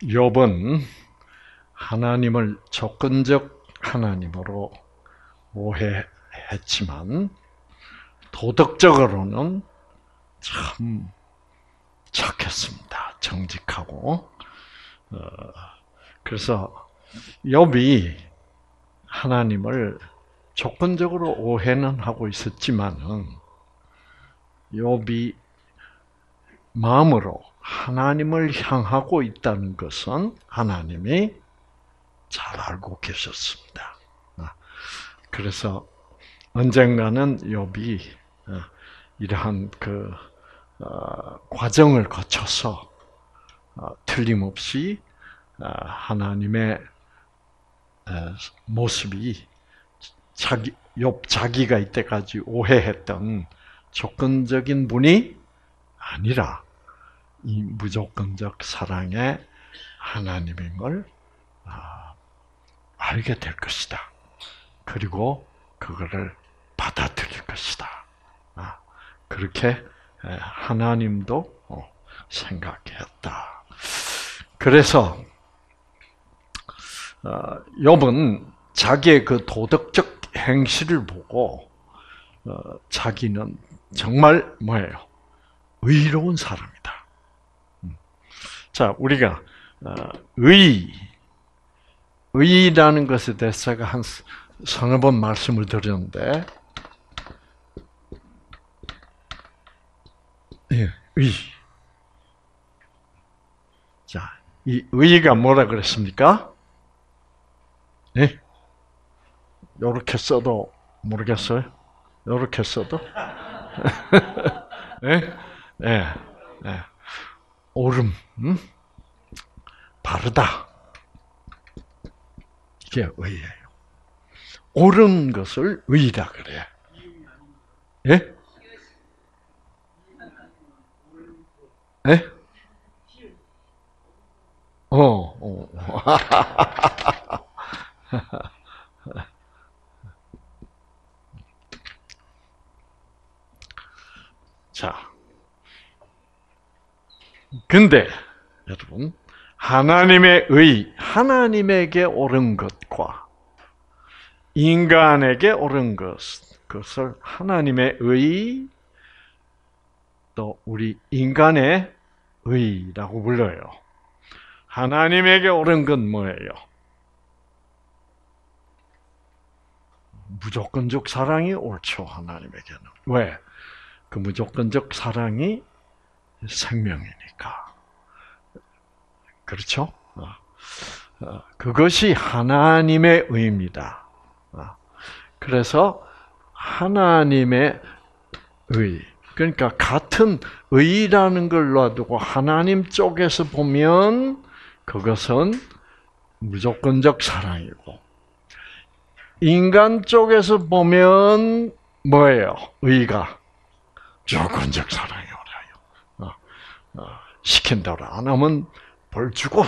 욥은 하나님을 조건적 하나님으로 오해했지만 도덕적으로는 참 착했습니다. 정직하고. 그래서 욥이 하나님을 조건적으로 오해는 하고 있었지만은 욥이 마음으로 하나님을 향하고 있다는 것은 하나님이 잘 알고 계셨습니다. 그래서 언젠가는 욥이 이러한 과정을 거쳐서 틀림없이 하나님의 모습이 욥 자기가 이때까지 오해했던 조건적인 분이 아니라 이 무조건적 사랑의 하나님인 걸 알게 될 것이다. 그리고 그거를 받아들일 것이다. 그렇게 하나님도 생각했다. 그래서 욥은 자기의 그 도덕적 행실을 보고 자기는 정말 뭐예요? 의로운 사람이다. 자, 우리가 의라는 것에 대해서 제가 한 서너 번 말씀을 드렸는데, 의. 자, 이 의가 뭐라 그랬습니까? 예? 요렇게 써도 모르겠어요? 요렇게 써도? 예? 예. 예. 옳음, 바르다. 이게 의예요. 옳은 것을 의라 그래. 예? 예? 자, 근데 여러분, 하나님의 의, 하나님에게 옳은 것과 인간에게 옳은 것을 하나님의 의, 또 우리 인간의 의라고 불러요. 하나님에게 옳은 건 뭐예요? 무조건적 사랑이 옳죠, 하나님에게는. 왜? 그 무조건적 사랑이 생명이니까. 그렇죠? 그것이 하나님의 의입니다. 그래서 하나님의 의, 그러니까 같은 의라는 걸 놔두고 하나님 쪽에서 보면 그것은 무조건적 사랑이고, 인간 쪽에서 보면 뭐예요? 의가 조건적 사랑이에요. 시킨 대로 안 하면 벌 주고,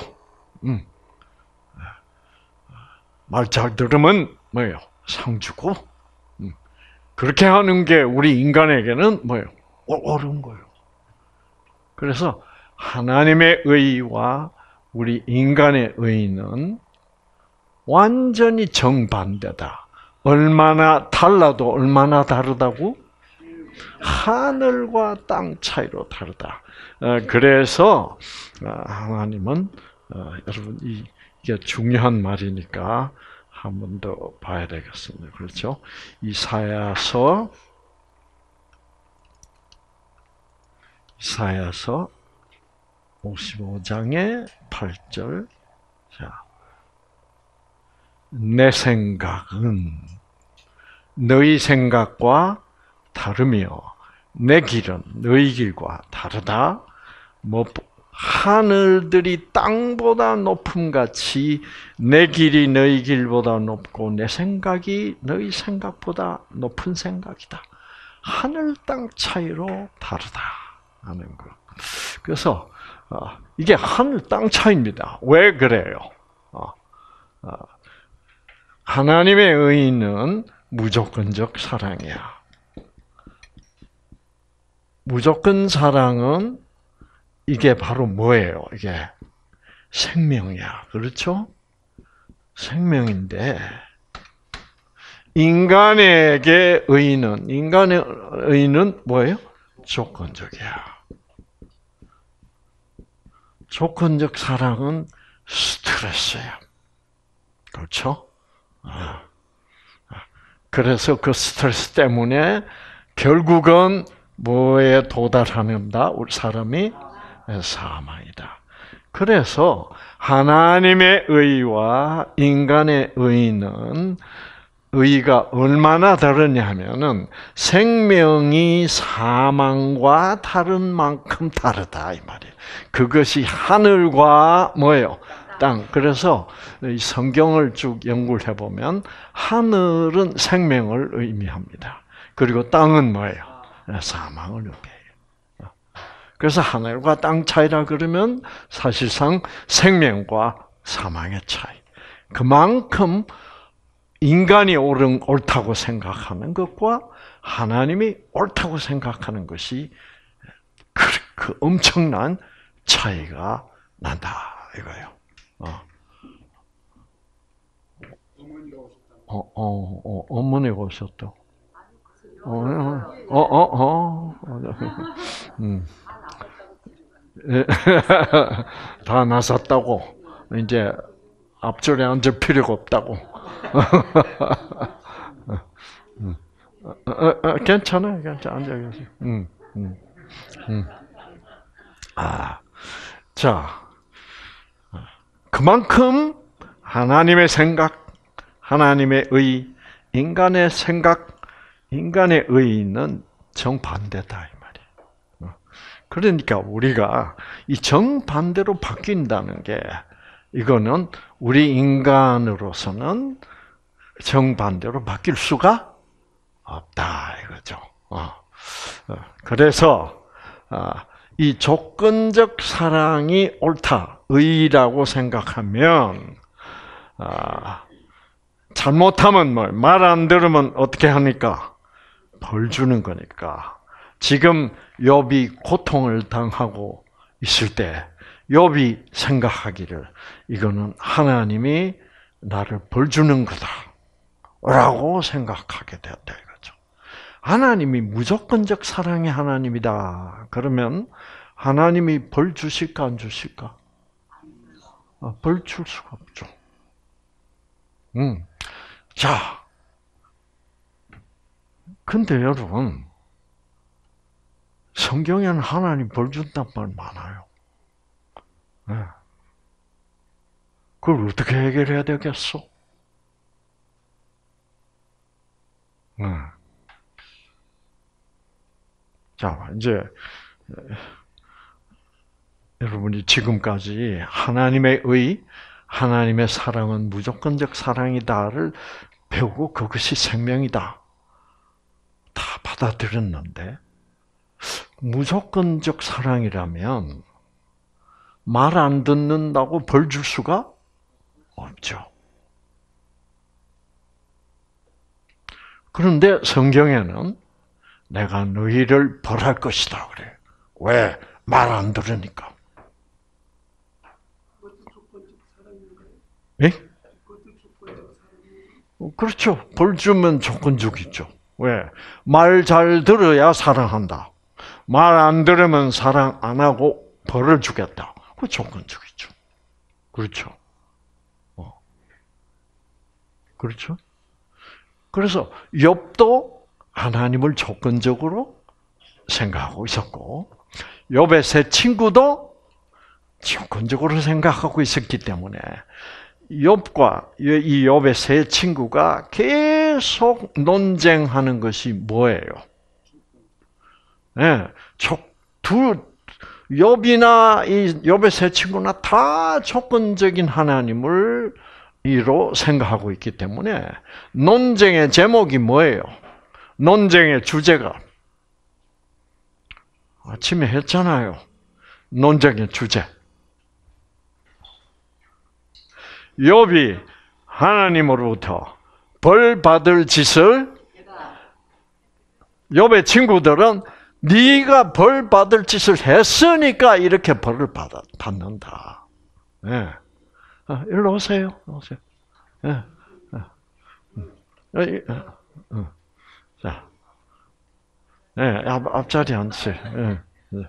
말 잘 들으면 뭐예요? 상 주고, 그렇게 하는 게 우리 인간에게는 뭐예요? 옳은 거예요. 그래서 하나님의 의와 우리 인간의 의는 완전히 정반대다. 얼마나 달라도 얼마나 다르다고? 하늘과 땅 차이로 다르다. 그래서 하나님은 여러분 이게 중요한 말이니까 한 번 더 봐야 되겠습니다. 그렇죠? 이사야서 55장의 8절. 자, 내 생각은 너희 생각과 다르며 내 길은 너희 길과 다르다. 하늘들이 땅보다 높음같이 내 길이 너희 길보다 높고 내 생각이 너희 생각보다 높은 생각이다. 하늘 땅 차이로 다르다 하는 거. 그래서 이게 하늘 땅 차이입니다. 왜 그래요? 하나님의 의는 무조건적 사랑이야. 무조건 사랑은 이게 바로 뭐예요? 이게 생명이야. 그렇죠? 생명인데 인간의 의는 뭐예요? 조건적이야. 조건적 사랑은 스트레스야. 그렇죠? 그래서 그 스트레스 때문에 결국은 뭐에 도달하는다? 우리 사람이 사망이다. 그래서 하나님의 의와 인간의 의는 의가 얼마나 다르냐면은 생명이 사망과 다른 만큼 다르다 이 말이에요. 그것이 하늘과 뭐예요? 땅. 그래서 이 성경을 쭉 연구를 해보면 하늘은 생명을 의미합니다. 그리고 땅은 뭐예요? 사망을 의미해요. 그래서 하늘과 땅 차이라 그러면 사실상 생명과 사망의 차이. 그만큼 인간이 옳다고 생각하는 것과 하나님이 옳다고 생각하는 것이 그 엄청난 차이가 난다 이거예요. 어머니가 오셨다. 다 나섰다고 이제 앞줄에 앉을 필요가 없다고. 괜찮아요, 앉아 계세요. 자, 그만큼 하나님의 생각, 하나님의 의, 인간의 생각, 인간의 의는 정반대다 이 말이에요. 그러니까 우리가 이 정반대로 바뀐다는 게 이거는 우리 인간으로서는 정반대로 바뀔 수가 없다 이거죠. 그래서 이 조건적 사랑이 옳다, 의라고 생각하면 잘못하면 말 안 들으면 어떻게 하니까? 벌 주는 거니까. 지금 욥이 고통을 당하고 있을 때 욥이 생각하기를 이거는 하나님이 나를 벌 주는 거다라고 생각하게 되었다 이거죠. 하나님이 무조건적 사랑의 하나님이다. 그러면 하나님이 벌 주실까 안 주실까? 벌 줄 수가 없죠. 자, 근데 여러분 성경에는 하나님 벌 준단 말 많아요. 네. 그걸 어떻게 해결해야 되겠어? 네. 자, 이제 여러분이 지금까지 하나님의 의, 하나님의 사랑은 무조건적 사랑이다를 배우고 그것이 생명이다. 다 받아들였는데 무조건적 사랑이라면 말 안 듣는다고 벌 줄 수가 없죠. 그런데 성경에는 내가 너희를 벌할 것이다 그래. 왜? 말 안 들으니까. 예? 그렇죠. 벌 주면 조건적이죠. 왜? 말 잘 들어야 사랑한다. 말 안 들으면 사랑 안 하고 벌을 주겠다. 그 조건적이죠. 그렇죠. 그렇죠. 그래서 욥도 하나님을 조건적으로 생각하고 있었고 욥의 세 친구도 조건적으로 생각하고 있었기 때문에 욥과 이 욥의 세 친구가 계속 논쟁하는 것이 뭐예요? 네, 욥이나 이 욥의 세 친구나 다 조건적인 하나님을 이로 생각하고 있기 때문에 논쟁의 제목이 뭐예요? 논쟁의 주제가 아침에 했잖아요. 논쟁의 주제. 욥이 하나님으로부터 벌 받을 짓을 욥의 친구들은 네가 벌 받을 짓을 했으니까 이렇게 벌을 받는다. 예. 일로 오세요. 오세요. 예. 자, 예, 앞자리 앉으세요. 예.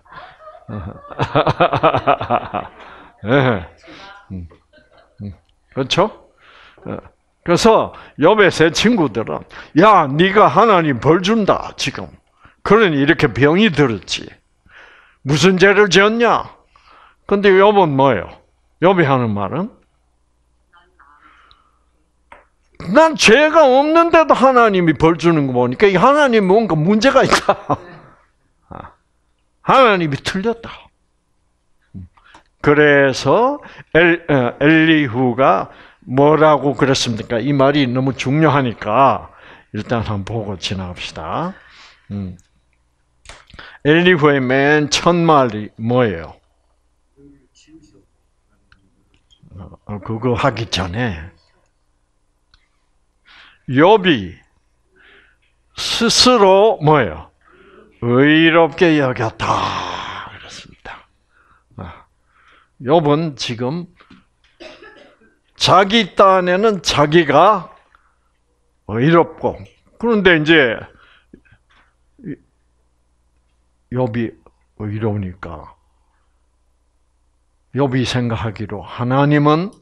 예. 그렇죠? 그래서 욥의 세 친구들은 야, 네가 하나님 벌 준다 지금. 그러니 이렇게 병이 들었지. 무슨 죄를 지었냐? 근데 욥은 뭐예요? 욥이 하는 말은 난 죄가 없는데도 하나님이 벌 주는 거 보니까 이 하나님 뭔가 문제가 있다. 하나님이 틀렸다. 그래서 엘리후가 뭐라고 그랬습니까? 이 말이 너무 중요하니까 일단 한번 보고 지나갑시다. 엘리후의 맨 첫 말이 뭐예요? 그거 하기 전에 욥이 스스로 뭐예요? 의롭게 여겼다 그랬습니다. 욥은 지금 자기 딴에는 자기가 의롭고 그런데 이제 욥이 의로우니까 욥이 생각하기로 하나님은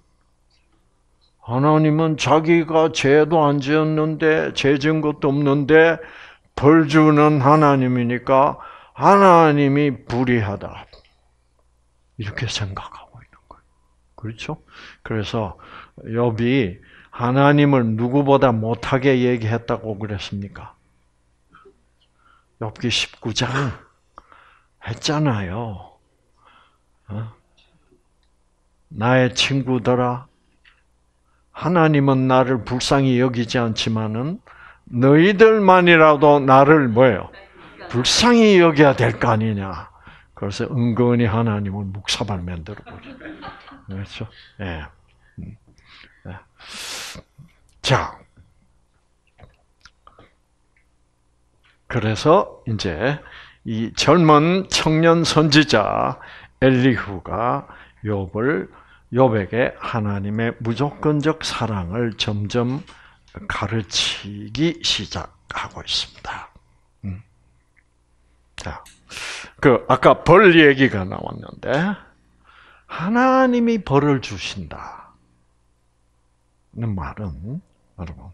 자기가 죄도 안 지었는데 죄 지은 것도 없는데 벌 주는 하나님이니까 하나님이 불의하다. 이렇게 생각하고 있는 거예요. 그렇죠? 그래서 욥이 하나님을 누구보다 못하게 얘기했다고 그랬습니까? 욥기 19장 했잖아요. 나의 친구들아, 하나님은 나를 불쌍히 여기지 않지만은 너희들만이라도 나를 뭐예요? 불쌍히 여겨야 될 거 아니냐. 그래서 은근히 하나님을 묵사발 만들어 버려. 그렇죠? 예. 자, 그래서 이제 이 젊은 청년 선지자 엘리후가 욥에게 하나님의 무조건적 사랑을 점점 가르치기 시작하고 있습니다. 자, 아까 벌 얘기가 나왔는데 하나님이 벌을 주신다는 말은 여러분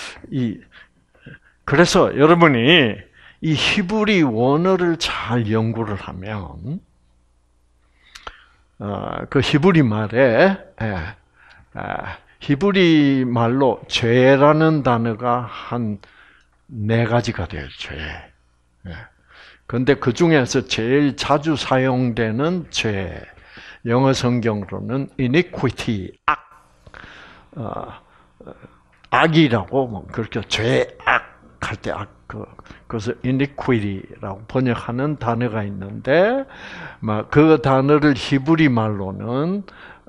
그래서 여러분이 이 히브리 원어를 잘 연구를 하면 그 히브리 말에 히브리 말로 죄라는 단어가 한 4가지가 돼요. 죄. 그런데 그 중에서 제일 자주 사용되는 죄, 영어 성경으로는 iniquity, 악이라고 그렇게 죄악 할 때 그래서 iniquity라고 번역하는 단어가 있는데, 그 단어를 히브리 말로는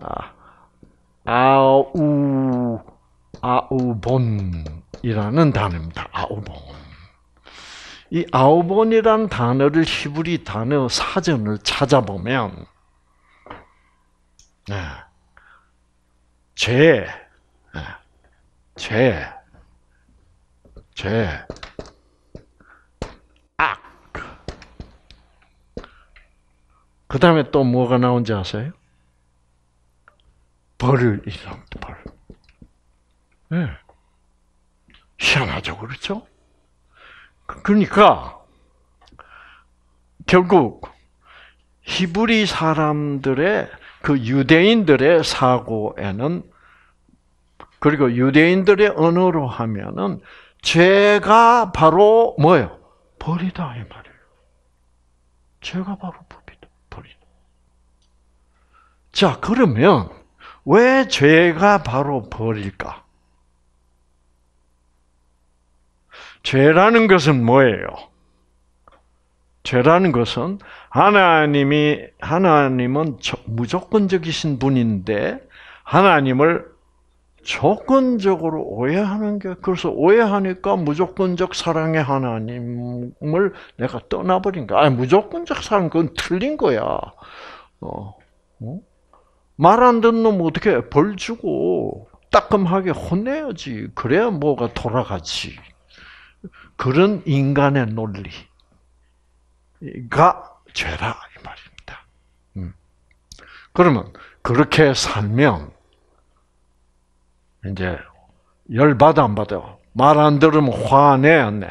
아우본이라는 단어입니다. 아우본. 이 아우본이라는 단어를 히브리 단어 사전을 찾아보면 죄, 악. 그 다음에 또 뭐가 나온지 아세요? 벌을 이런 벌. 네. 희한하죠, 그렇죠? 그러니까 결국 히브리 사람들의 그 유대인들의 사고에는 그리고 유대인들의 언어로 하면은 죄가 바로 뭐예요? 벌이다 이 말이에요. 죄가 바로 벌이다. 자, 그러면 왜 죄가 바로 벌일까? 죄라는 것은 뭐예요? 죄라는 것은 하나님은 무조건적이신 분인데 하나님을 조건적으로 오해하는 게, 그래서 오해하니까 무조건적 사랑의 하나님을 내가 떠나버린 거야. 무조건적 사랑, 그건 틀린 거야. 말 안 듣는 놈 어떻게 해? 벌 주고 따끔하게 혼내야지. 그래야 뭐가 돌아가지. 그런 인간의 논리가 죄다 이 말입니다. 그러면 그렇게 살면 이제 열 받아 안 받아? 말 안 들으면 화내 안 내?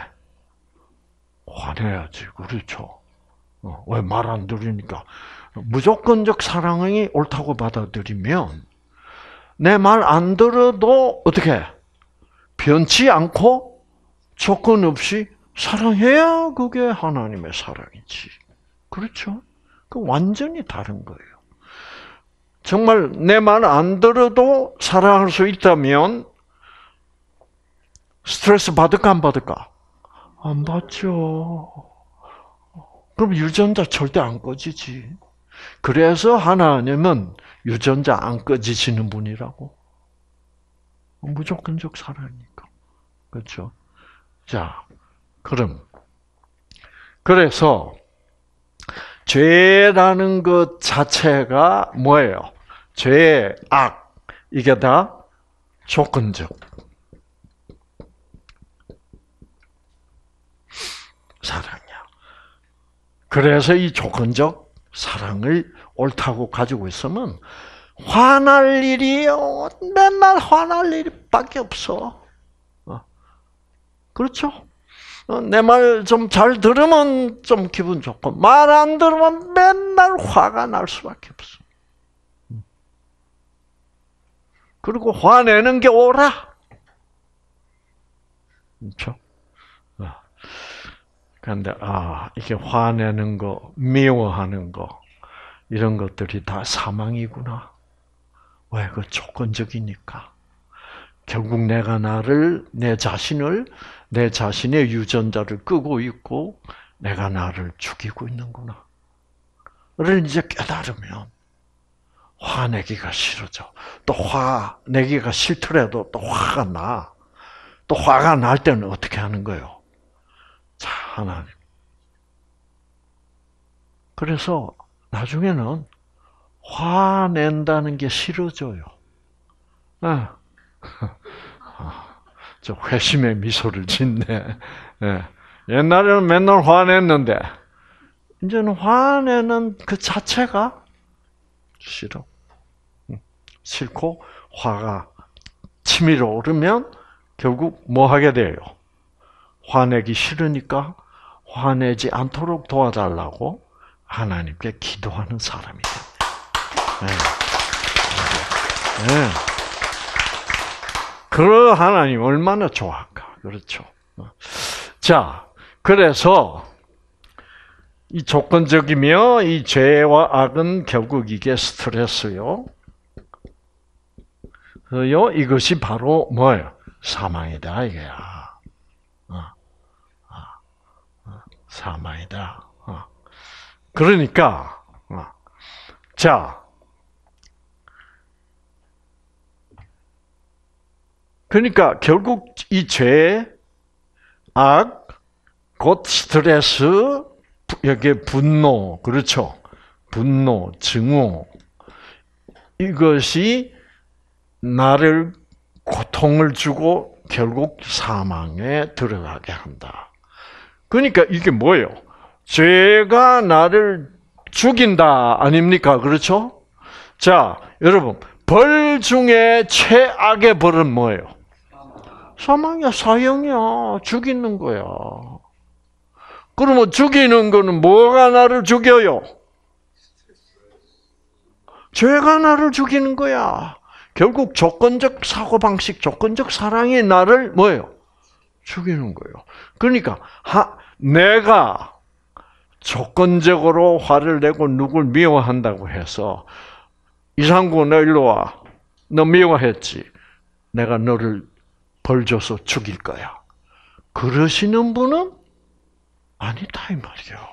화내야지. 그렇죠. 왜 말 안 들으니까 무조건적 사랑이 옳다고 받아들이면 내 말 안 들어도 어떻게 변치 않고 조건 없이 사랑해야 그게 하나님의 사랑이지. 그렇죠? 그 완전히 다른 거예요. 정말 내 말 안 들어도 사랑할 수 있다면 스트레스 받을까 안 받을까? 안 받죠. 그럼 유전자 절대 안 꺼지지. 그래서 하나님은 유전자 안 꺼지시는 분이라고. 무조건적 사랑이니까. 그렇죠? 자, 그래서 죄라는 것 자체가 뭐예요? 죄, 악, 이게 다 조건적 사랑이야. 그래서 이 조건적 사랑을 옳다고 가지고 있으면 화날 일이요. 맨날 화날 일밖에 없어. 그렇죠? 내 말 좀 잘 들으면 좀 기분 좋고 말 안 들으면 맨날 화가 날 수밖에 없어. 그리고 화내는 게 옳아. 그렇죠? 그런데 이게 화내는 거, 미워하는 거 이런 것들이 다 사망이구나. 왜? 그 조건적이니까. 결국 내가 내 자신의 유전자를 끄고 있고 내가 나를 죽이고 있는구나. 를 이제 깨달으면 화내기가 싫어져. 또 화내기가 싫더라도 또 화가 나. 또 화가 날 때는 어떻게 하는 거예요? 자, 하나님. 그래서 나중에는 화낸다는 게 싫어져요. 저 회심의 미소를 짓네. 옛날에는 맨날 화냈는데 이제는 화내는 그 자체가 싫어. 싫고 화가 치밀어 오르면 결국 뭐 하게 돼요? 화내기 싫으니까 화내지 않도록 도와달라고 하나님께 기도하는 사람이 됩니다. 그 하나님 얼마나 좋아할까? 그렇죠. 자, 그래서 이 조건적이며 이 죄와 악은 결국 이게 스트레스요. 이것이 바로 뭐예요? 사망이다 이게야. 사망이다. 그러니까 자. 그러니까 결국 이 죄, 악, 곧 스트레스, 여기에 분노, 그렇죠? 분노, 증오, 이것이 나를 고통을 주고 결국 사망에 들어가게 한다. 그러니까 이게 뭐예요? 죄가 나를 죽인다, 아닙니까? 그렇죠? 자, 여러분, 벌 중에 최악의 벌은 뭐예요? 사망이야, 사형이야. 죽이는 거야. 그러면 죽이는 거는 뭐가 나를 죽여요? 죄가 나를 죽이는 거야. 결국 조건적 사고방식, 조건적 사랑이 나를 뭐예요? 죽이는 거예요. 그러니까 내가 조건적으로 화를 내고 누굴 미워한다고 해서 이상구 너 일로 와. 너 미워했지. 내가 너를 벌 줘서 죽일 거야. 그러시는 분은 아니다 이 말이요.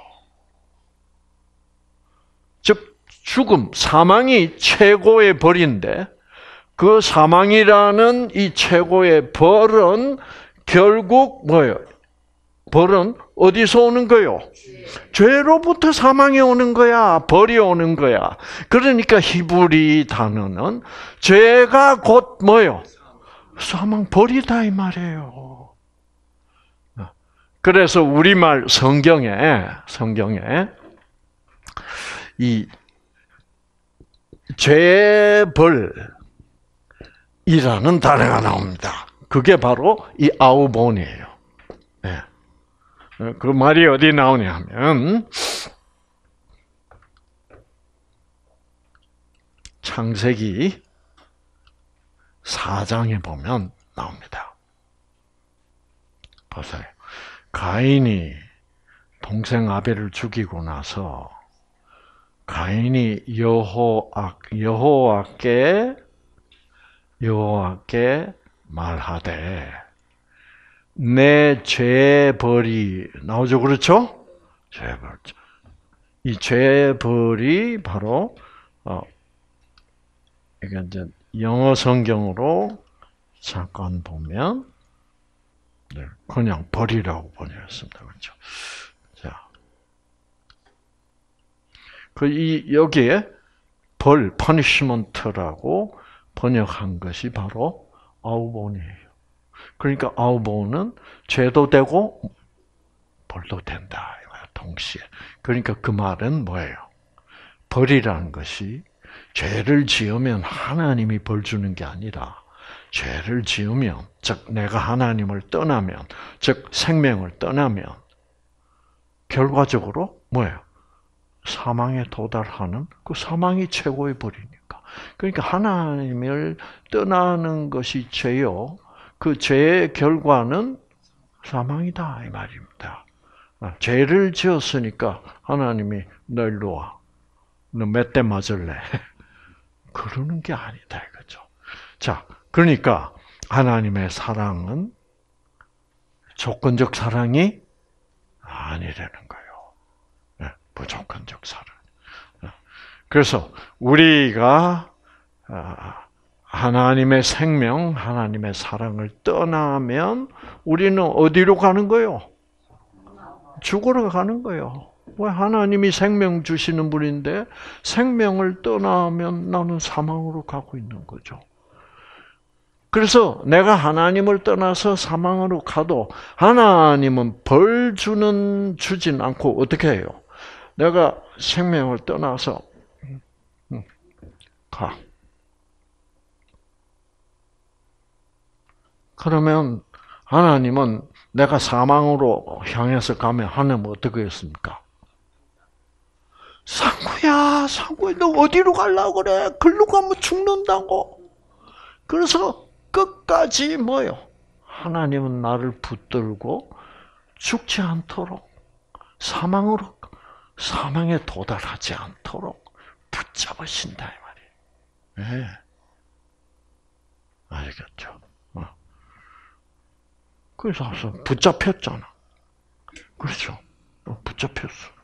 즉 죽음, 사망이 최고의 벌인데 그 사망이라는 이 최고의 벌은 결국 뭐예요? 벌은 어디서 오는 거요? 죄로부터 사망이 오는 거야. 벌이 오는 거야. 그러니까 히브리 단어는 죄가 곧 뭐요? 사망, 벌이다 이 말이에요. 그래서 우리말 성경에 이 죄벌이라는 단어가 나옵니다. 그게 바로 이 아우본이에요. 네. 그 말이 어디 나오냐면 창세기 4장에 보면 나옵니다. 보세요. 가인이 동생 아벨을 죽이고 나서 가인이 여호와께 말하되 내 죄벌이 나오죠, 그렇죠? 죄벌. 이 죄벌이 바로 이게 이제 영어 성경으로 잠깐 보면 그냥 벌이라고 번역했습니다, 그렇죠? 자, 여기에 벌, punishment라고 번역한 것이 바로 아우본이에요. 그러니까 아우본은 죄도 되고 벌도 된다. 동시에. 그러니까 그 말은 뭐예요? 벌이라는 것이 죄를 지으면 하나님이 벌 주는 게 아니라 죄를 지으면, 즉 내가 하나님을 떠나면, 즉 생명을 떠나면 결과적으로 뭐예요? 사망에 도달하는 그 사망이 최고의 벌이니까. 그러니까 하나님을 떠나는 것이 죄요. 그 죄의 결과는 사망이다 이 말입니다. 죄를 지었으니까 하나님이 너 일로 와. 너 몇 대 맞을래? 그러는 게 아니다 이거죠. 자, 그러니까 하나님의 사랑은 조건적 사랑이 아니라는 거예요. 무조건적 사랑. 그래서 우리가 하나님의 생명, 하나님의 사랑을 떠나면 우리는 어디로 가는 거예요? 죽으러 가는 거예요. 왜 하나님이 생명 주시는 분인데 생명을 떠나면 나는 사망으로 가고 있는 거죠. 그래서 내가 하나님을 떠나서 사망으로 가도 하나님은 벌 주진 않고 어떻게 해요? 내가 생명을 떠나서 가. 그러면 하나님은 내가 사망으로 향해서 가면 하나님은 어떻게 했습니까? 상구야, 너 어디로 가려고 그래? 글로 가면 죽는다고. 그래서 끝까지 뭐요? 하나님은 나를 붙들고 죽지 않도록 사망에 도달하지 않도록 붙잡으신다 이 말이에요. 네. 알겠죠? 그래서 붙잡혔잖아. 그렇죠? 붙잡혔어.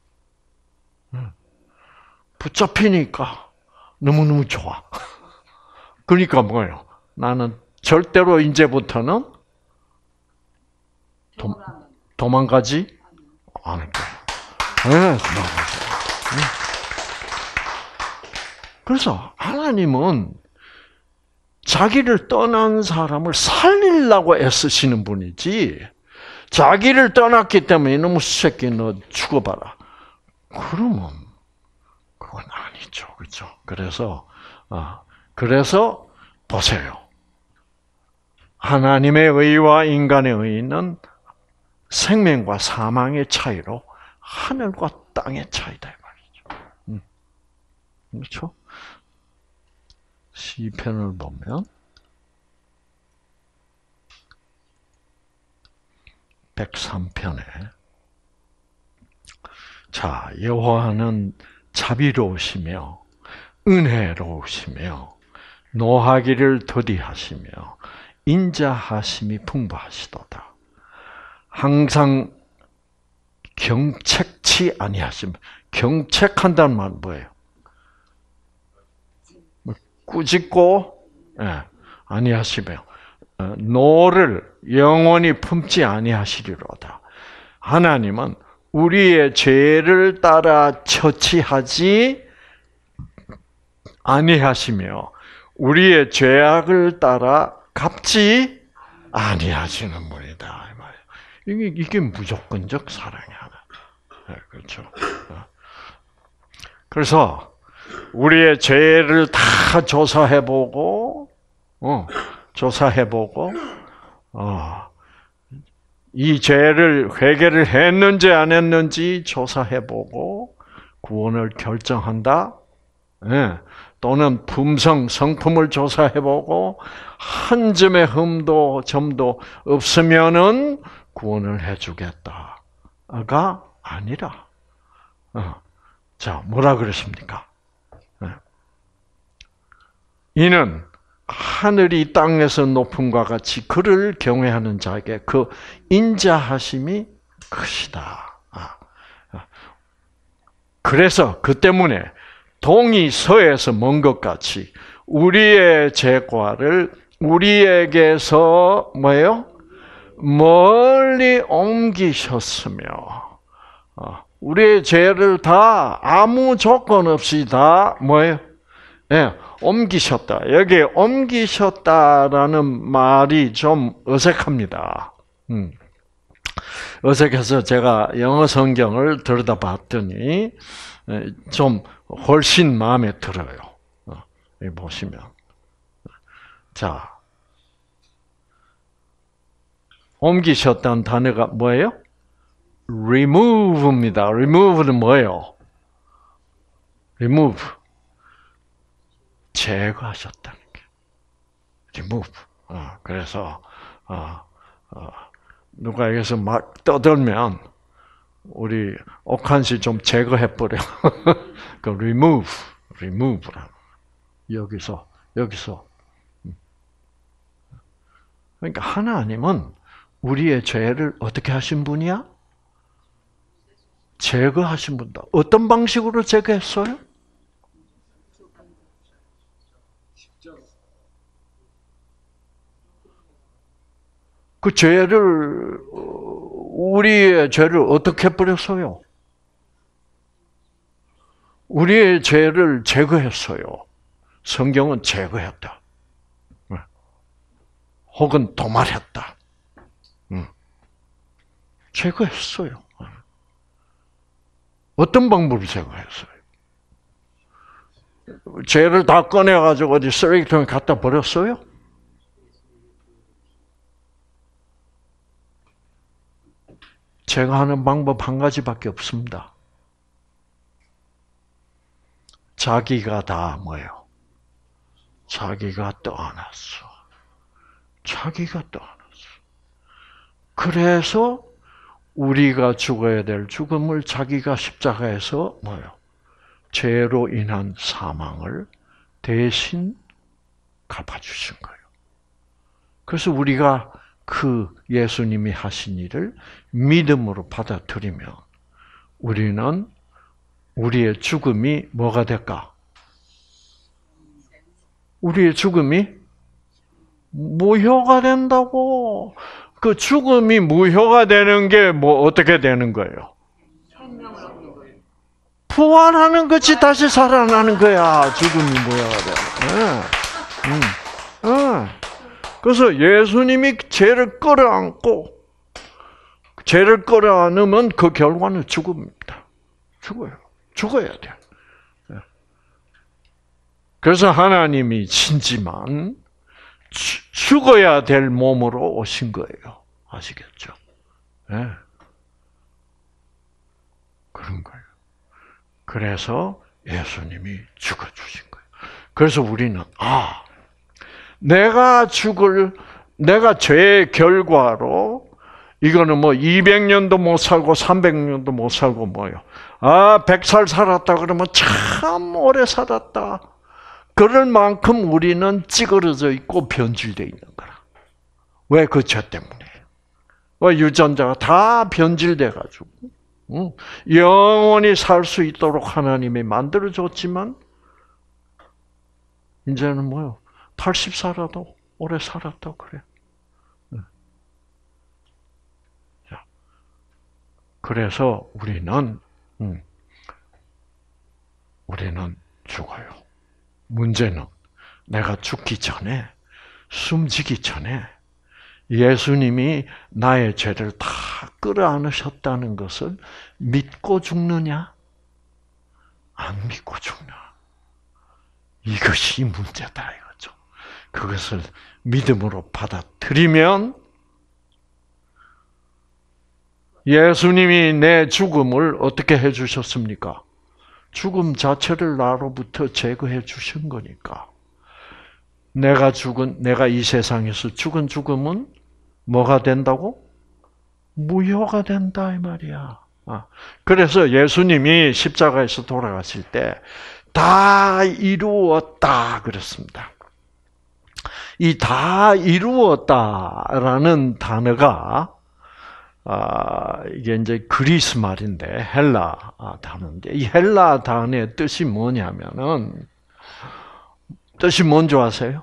붙잡히니까 너무너무 좋아. 그러니까 뭐예요? 나는 절대로 이제부터는 도망가지 않을 거야. 네, 그래서 하나님은 자기를 떠난 사람을 살리려고 애쓰시는 분이지, 자기를 떠났기 때문에 이놈의 새끼 너 죽어봐라. 그러면 그건 아니죠, 그렇죠? 그래서 보세요. 하나님의 의와 인간의 의는 생명과 사망의 차이로 하늘과 땅의 차이다 이 말이죠. 그렇죠? 시편을 보면 103편에 자, 여호와는 자비로우시며 은혜로우시며 노하기를 더디하시며 인자하심이 풍부하시도다. 항상 경책치 아니하시며, 경책한다는 말은 뭐예요? 꾸짖고 아니하시며 노를 영원히 품지 아니하시리로다. 하나님은 우리의 죄를 따라 처치하지 아니하시며 우리의 죄악을 따라 갚지 아니하시는 분이다. 이게 무조건적 사랑이 하나. 그렇죠. 그래서 우리의 죄를 다 조사해보고, 이 죄를 회개를 했는지 안 했는지 조사해보고 구원을 결정한다. 또는 성품을 조사해보고 한 점의 흠도 점도 없으면은 구원을 해주겠다가 아니라, 자 뭐라 그랬습니까? 이는 하늘이 땅에서 높음과 같이 그를 경외하는 자에게 그 인자하심이 크시다. 그래서 그 때문에 동이 서에서 먼 것 같이 우리의 죄과를 우리에게서 뭐예요? 멀리 옮기셨으며 우리의 죄를 다 아무 조건 없이 다 뭐예요? 옮기셨다. 여기 옮기셨다라는 말이 좀 어색합니다. 어색해서 제가 영어 성경을 들여다봤더니 좀 훨씬 마음에 들어요. 여기 보시면. 자, 옮기셨다는 단어가 뭐예요? remove입니다. remove는 뭐예요? remove. 제거하셨다는 게. remove. 그래서, 누가 여기서 막 떠들면, 우리 옥한씨 좀 제거해버려. 그 remove라는. 여기서. 그러니까 하나님은 우리의 죄를 어떻게 하신 분이야? 제거하신 분이다. 어떤 방식으로 제거했어요? 그 죄를, 우리의 죄를 어떻게 해버렸어요? 우리의 죄를 제거했어요. 성경은 제거했다. 혹은 도말했다. 제거했어요. 어떤 방법으로 제거했어요? 죄를 다 꺼내가지고 어디 쓰레기통에 갖다 버렸어요? 제거하는 방법 한 가지밖에 없습니다. 자기가 다 뭐예요? 자기가 떠안았어. 자기가 떠안았어. 그래서 우리가 죽어야 될 죽음을 자기가 십자가에서 뭐예요? 죄로 인한 사망을 대신 갚아주신 거예요. 그래서 우리가 그 예수님이 하신 일을 믿음으로 받아들이면 우리는 우리의 죽음이 뭐가 될까? 우리의 죽음이 무효가 된다고. 그 죽음이 무효가 되는 게 뭐 어떻게 되는 거예요? 부활하는 것이 다시 살아나는 거야. 죽음이 무효가 돼. 그래서 예수님이 죄를 끌어안고 죄를 끌어안으면 그 결과는 죽음입니다. 죽어야 돼. 그래서 하나님이 신지만 죽어야 될 몸으로 오신 거예요. 아시겠죠? 네. 그런 거예요. 그래서 예수님이 죽어주신 거예요. 그래서 우리는 내가 죄의 결과로 이거는 뭐 200년도 못 살고 300년도 못 살고 뭐요. 100살 살았다 그러면 참 오래 살았다. 그럴 만큼 우리는 찌그러져 있고 변질되어 있는 거라. 왜? 그 죄 때문에. 왜? 유전자가 다 변질돼 가지고 영원히 살 수 있도록 하나님이 만들어줬지만 이제는 뭐요? 80 살아도 오래 살았다고 그래. 그래서 우리는 죽어요. 문제는 내가 죽기 전에, 숨지기 전에 예수님이 나의 죄를 다 끌어안으셨다는 것을 믿고 죽느냐? 안 믿고 죽냐? 이것이 문제다 이거죠. 그것을 믿음으로 받아들이면 예수님이 내 죽음을 어떻게 해주셨습니까? 죽음 자체를 나로부터 제거해 주신 거니까. 내가 이 세상에서 죽은 죽음은 뭐가 된다고? 무효가 된다 이 말이야. 그래서 예수님이 십자가에서 돌아가실 때 다 이루었다 그랬습니다. 이 다 이루었다라는 단어가 이게 이제 그리스 말인데 헬라 단어인데 이 헬라 단어의 뜻이 뭐냐면은 뜻이 뭔지 아세요?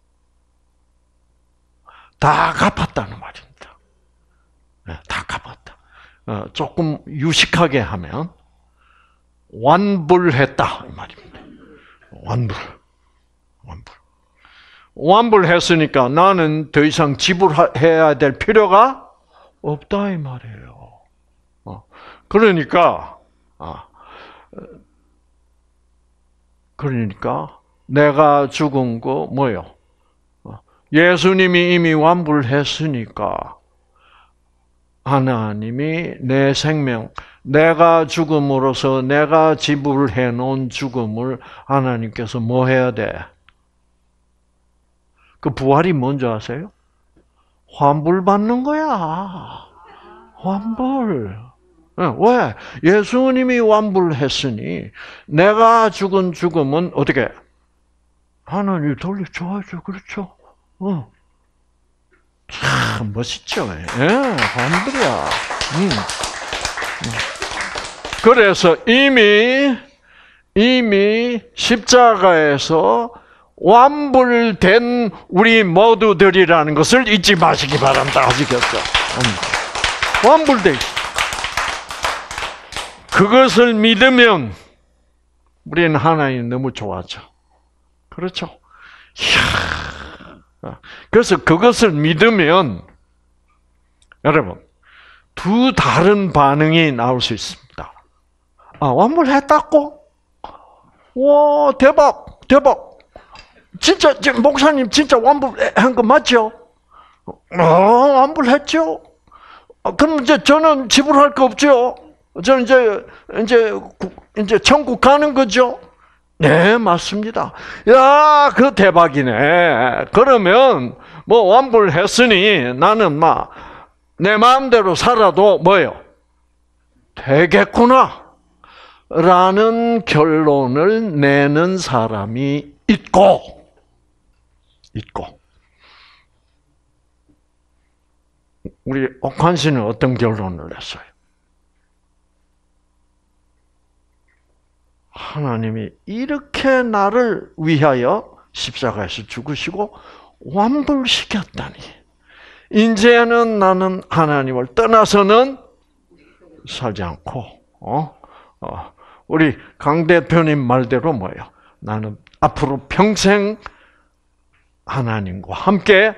다 갚았다는 말입니다. 다 갚았다. 조금 유식하게 하면 완불했다 이 말입니다. 완불했으니까 나는 더 이상 지불해야 될 필요가 없다 이 말이에요. 그러니까 내가 죽은 거 뭐요? 예수님이 이미 완불했으니까 하나님이 내 생명, 내가 죽음으로써 내가 지불해 놓은 죽음을 하나님께서 뭐 해야 돼? 그 부활이 뭔지 아세요? 환불 받는 거야. 환불. 왜? 예수님이 완불했으니 내가 죽은 죽음은 어떻게? 하나님이 돌려줘야죠. 그렇죠? 참 멋있죠. 환불이야. 그래서 이미 십자가에서 완불된 우리 모두들이라는 것을 잊지 마시기 바랍니다. 아시겠죠? 완불돼. 그것을 믿으면 우리는 하나님 너무 좋아져. 그렇죠? 그래서 그것을 믿으면 여러분 두 다른 반응이 나올 수 있습니다. 완불했다고? 와 대박. 진짜 목사님 진짜 완불한 거 맞죠? 완불했죠? 그럼 이제 저는 지불할 거 없죠? 저는 이제 천국 가는 거죠? 네, 맞습니다. 야, 그 대박이네. 그러면 뭐 완불했으니 나는 내 마음대로 살아도 뭐예요? 되겠구나. 라는 결론을 내는 사람이 있고. 우리 옥환 씨는 어떤 결론을 냈어요? 하나님이 이렇게 나를 위하여 십자가에서 죽으시고 완불시켰다니. 이제는 나는 하나님을 떠나서는 살지 않고, 우리 강 대표님 말대로 뭐예요? 나는 앞으로 평생 하나님과 함께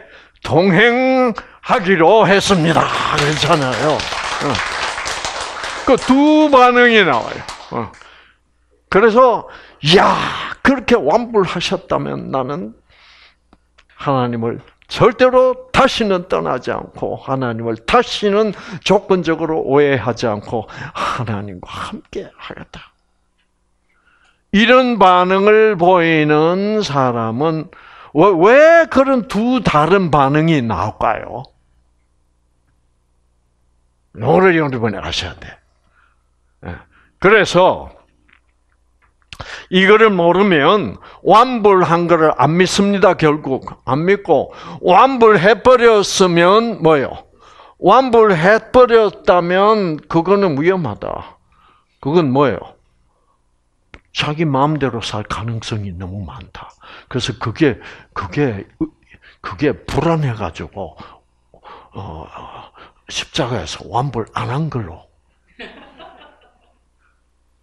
동행하기로 했습니다. 그렇잖아요. 그 두 반응이 나와요. 그래서 그렇게 완불하셨다면 나는 하나님을 절대로 다시는 떠나지 않고 하나님을 다시는 조건적으로 오해하지 않고 하나님과 함께 하겠다. 이런 반응을 보이는 사람은 왜 그런 두 다른 반응이 나올까요? 이거를 여러분이 아셔야 돼. 그래서 이거를 모르면 완불한 거를 안 믿습니다. 결국 안 믿고 완불해버렸으면 뭐요? 완불해버렸다면 그거는 위험하다. 그건 뭐예요? 자기 마음대로 살 가능성이 너무 많다. 그래서 그게 불안해가지고 십자가에서 완불 안 한 걸로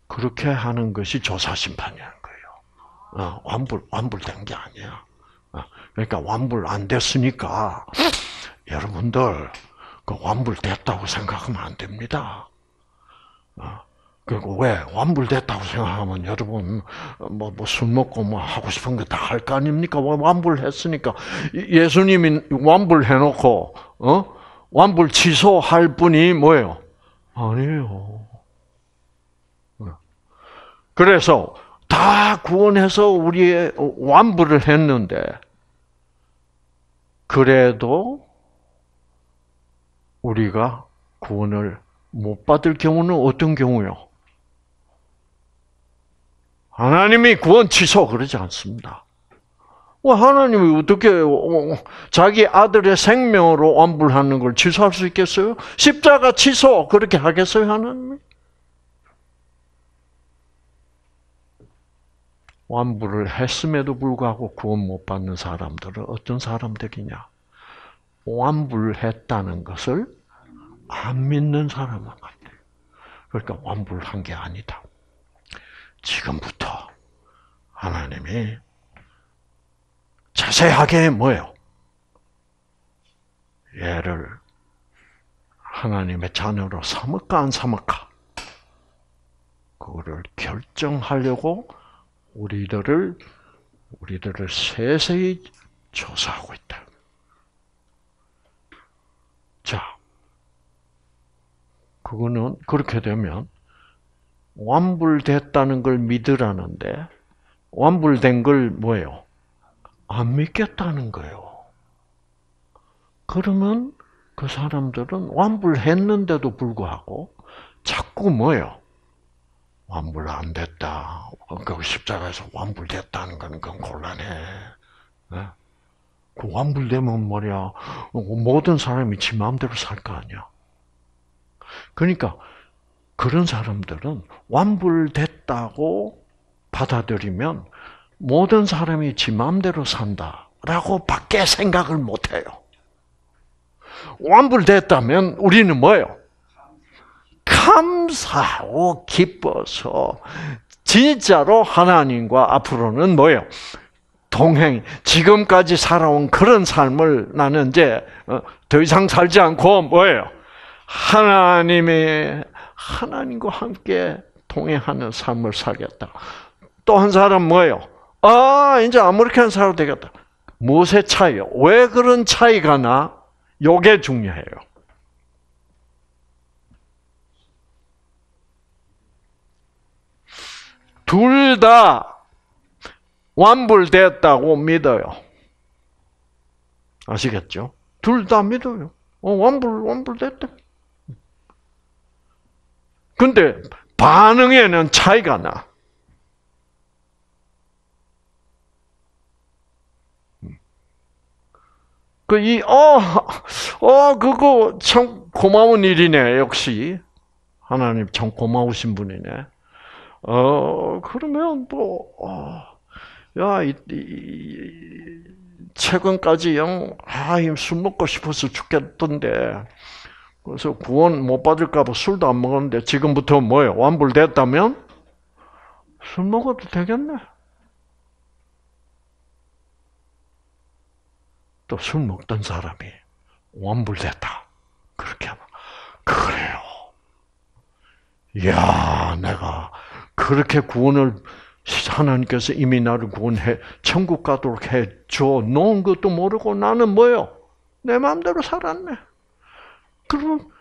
그렇게 하는 것이 조사심판이라는 거예요. 완불된 게 아니야. 그러니까 완불 안 됐으니까 여러분들 그 완불됐다고 생각하면 안 됩니다. 그리고 왜 완불됐다고 생각하면 여러분 술 먹고 하고 싶은 거 다 할 거 아닙니까? 완불했으니까 예수님이 완불해놓고 완불 취소할 분이 뭐예요? 아니에요. 그래서 다 구원해서 우리의 완불을 했는데 그래도 우리가 구원을 못 받을 경우는 어떤 경우요? 하나님이 구원 취소 그러지 않습니다. 하나님이 어떻게 자기 아들의 생명으로 완불하는 걸 취소할 수 있겠어요? 십자가 취소 그렇게 하겠어요, 하나님이? 완불을 했음에도 불구하고 구원 못 받는 사람들은 어떤 사람들이냐? 완불했다는 것을 안 믿는 사람만 같아요. 그러니까 완불한 게 아니다. 지금부터 하나님이 자세하게 뭐예요? 얘를 하나님의 자녀로 삼을까 안 삼을까? 그거를 결정하려고 우리들을 세세히 조사하고 있다. 자, 그거는 그렇게 되면 완불됐다는 걸 믿으라는데 완불된 걸 뭐예요? 안 믿겠다는 거예요. 그러면 그 사람들은 완불했는데도 불구하고 자꾸 뭐예요? 완불 안 됐다. 그 십자가에서 완불됐다는 건 그건 곤란해. 그 완불되면 말이야 모든 사람이 지 마음대로 살 거 아니야. 그러니까 그런 사람들은 완불됐다고 받아들이면 모든 사람이 지 마음대로 산다라고 밖에 생각을 못해요. 완불됐다면 우리는 뭐예요? 감사하고 기뻐서 진짜로 하나님과 앞으로는 뭐예요? 동행, 지금까지 살아온 그런 삶을 나는 이제 더 이상 살지 않고 뭐예요? 하나님과 함께 동행하는 삶을 살겠다. 또 한 사람 뭐예요? 이제 아무렇게나 살아도 되겠다. 무엇의 차이요? 왜 그런 차이가 나? 요게 중요해요. 둘 다 완불됐다고 믿어요. 아시겠죠? 둘 다 믿어요. 완불됐다. 근데 반응에는 차이가 나. 그거 참 고마운 일이네, 역시. 하나님 참 고마우신 분이네. 그러면 최근까지 술 먹고 싶어서 죽겠던데, 그래서 구원 못 받을까봐 술도 안 먹었는데, 지금부터 뭐예요? 완불됐다면? 술 먹어도 되겠네. 또 술 먹던 사람이 완불됐다. 그렇게 하면, 그래요. 이야, 내가 그렇게 구원을 하나님께서 이미 나를 구원해 천국 가도록 해줘 놓은 것도 모르고 나는 뭐예요? 내 마음대로 살았네. 그러면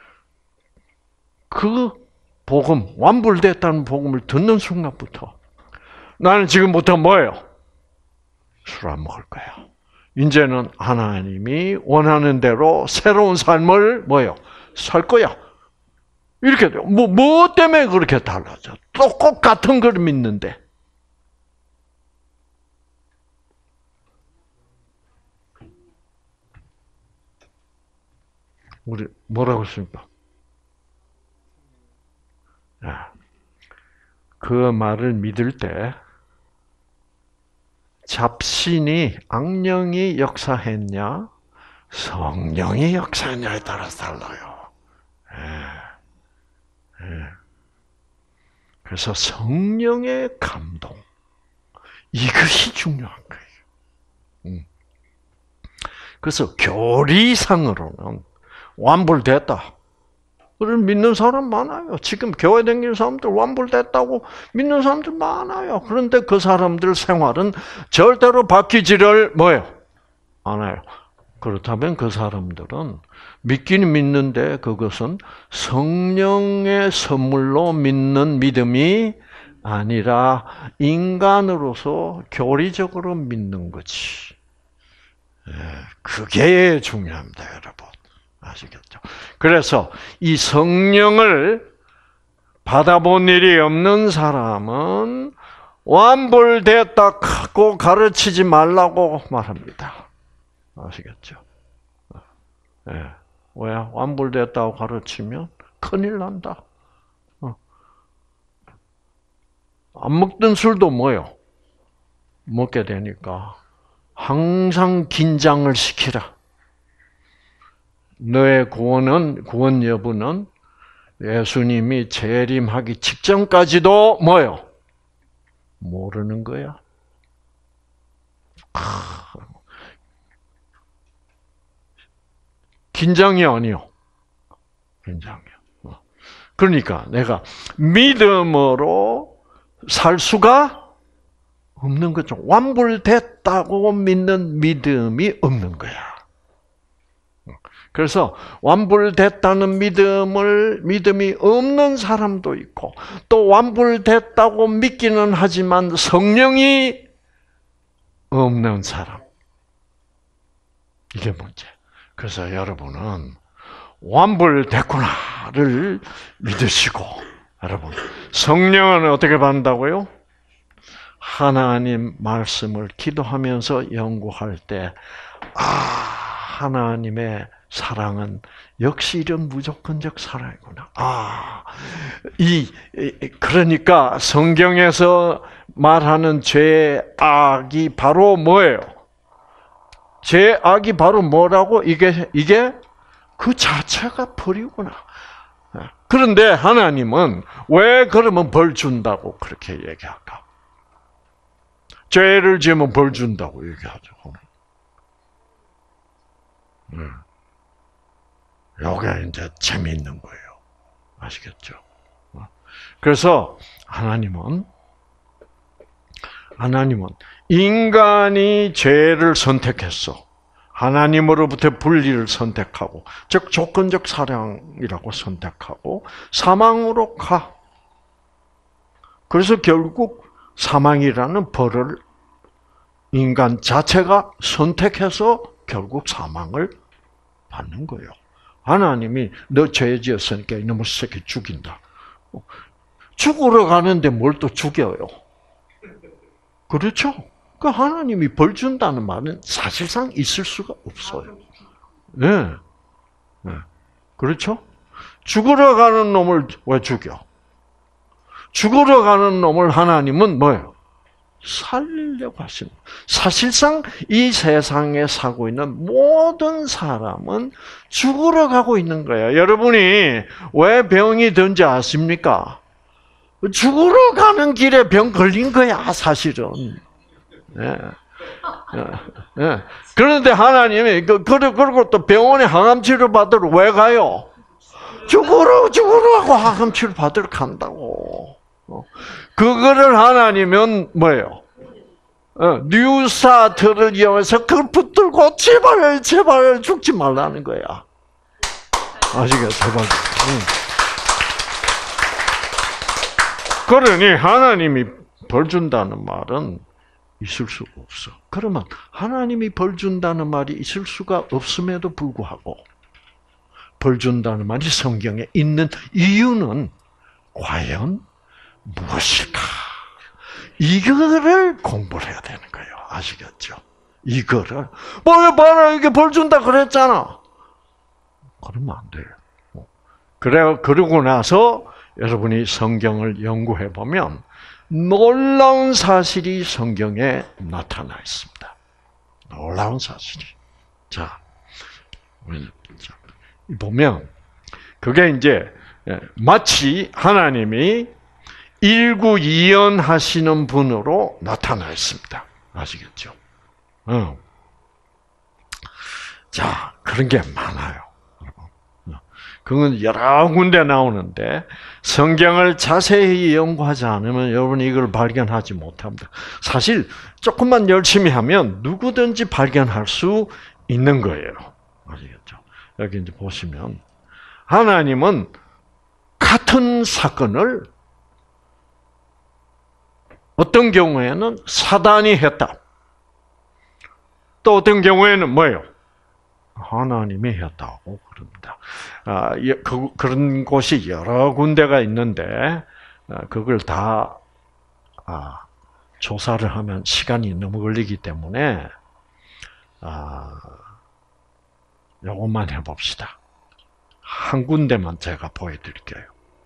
그 복음, 완불됐다는 복음을 듣는 순간부터 나는 지금부터 뭐예요? 술 안 먹을 거야. 이제는 하나님이 원하는 대로 새로운 삶을 뭐예요? 살 거야. 이렇게 돼요. 뭐 때문에 그렇게 달라져? 똑같은 걸 믿는데. 우리 뭐라고 했습니까? 그 말을 믿을 때 잡신이 악령이 역사했냐, 성령이 역사했냐에 따라서 달라요. 그래서 성령의 감동, 이것이 중요한 거예요. 그래서 교리상으로는 완불됐다. 그걸 믿는 사람 많아요. 지금 교회 다니는 사람들 완불됐다고 믿는 사람들 많아요. 그런데 그 사람들 생활은 절대로 바뀌지를 뭐예요? 않아요. 그렇다면 그 사람들은 믿기는 믿는데 그것은 성령의 선물로 믿는 믿음이 아니라 인간으로서 교리적으로 믿는 거지. 그게 중요합니다, 여러분. 아시겠죠? 그래서 이 성령을 받아본 일이 없는 사람은 완불됐다고 가르치지 말라고 말합니다. 아시겠죠? 예. 왜? 완불됐다고 가르치면 큰일 난다. 안 먹던 술도 뭐요? 먹게 되니까 항상 긴장을 시키라. 너의 구원 여부는 예수님이 재림하기 직전까지도 뭐요? 모르는 거야. 긴장이 아니요. 긴장이요. 그러니까 내가 믿음으로 살 수가 없는 거죠. 완불됐다고 믿는 믿음이 없는 거야. 그래서 완불됐다는 믿음이 없는 사람도 있고, 또 완불됐다고 믿기는 하지만 성령이 없는 사람. 이게 문제. 그래서 여러분은 완불됐구나를 믿으시고, 여러분 성령은 어떻게 받는다고요? 하나님 말씀을 기도하면서 연구할 때, 하나님의 사랑은 역시 이런 무조건적 사랑이구나. 그러니까 성경에서 말하는 죄악이 바로 뭐예요? 죄악이 바로 뭐라고? 이게 그 자체가 벌이구나. 그런데 하나님은 왜 그러면 벌 준다고 그렇게 얘기할까? 죄를 지으면 벌 준다고 얘기하죠. 요게 이제 재미있는 거예요. 아시겠죠? 그래서 하나님은 인간이 죄를 선택했어. 하나님으로부터 분리를 선택하고, 즉 조건적 사랑이라고 선택하고 사망으로 가. 그래서 결국 사망이라는 벌을 인간 자체가 선택해서 결국 사망을 받는 거예요. 하나님이 너 죄 지었으니까 이놈의 새끼 죽인다. 죽으러 가는데 뭘 또 죽여요? 그렇죠? 그 하나님이 벌 준다는 말은 사실상 있을 수가 없어요. 네. 그렇죠? 죽으러 가는 놈을 왜 죽여? 죽으러 가는 놈을 하나님은 뭐예요? 살리려고 하십니다. 사실상 이 세상에 사고 있는 모든 사람은 죽으러 가고 있는 거예요. 여러분이 왜 병이 든지 아십니까? 죽으러 가는 길에 병 걸린 거야, 사실은. 그런데 하나님이 그리고 또 병원에 항암 치료 받으러 왜 가요? 죽으러 하고 항암 치료 받으러 간다고. 그거를 하나님은 뭐예요? 뉴스타트를 이용해서 그걸 붙들고 제발 죽지 말라는 거야. 아시겠죠? 제발. 그러니 하나님이 벌 준다는 말은 있을 수가 없어. 그러면 하나님이 벌 준다는 말이 있을 수가 없음에도 불구하고 벌 준다는 말이 성경에 있는 이유는 과연 무엇일까? 이거를 공부를 해야 되는 거예요. 아시겠죠? 이거를. 봐라, 이게 벌 준다 그랬잖아. 그러면 안 돼요. 그러고 나서 여러분이 성경을 연구해 보면 놀라운 사실이 성경에 나타나 있습니다. 놀라운 사실이. 자, 보면 그게 이제 마치 하나님이 일구이연하시는 분으로 나타나 있습니다. 아시겠죠? 자, 그런 게 많아요. 그건 여러 군데 나오는데 성경을 자세히 연구하지 않으면 여러분이 이걸 발견하지 못합니다. 사실 조금만 열심히 하면 누구든지 발견할 수 있는 거예요. 아시겠죠? 여기 이제 보시면 하나님은 같은 사건을 어떤 경우에는 사단이 했다. 또 어떤 경우에는 뭐예요? 하나님이 했다고 그럽니다. 그런 곳이 여러 군데가 있는데 그걸 다 조사를 하면 시간이 너무 걸리기 때문에 요것만 해봅시다. 한 군데만 제가 보여드릴게요.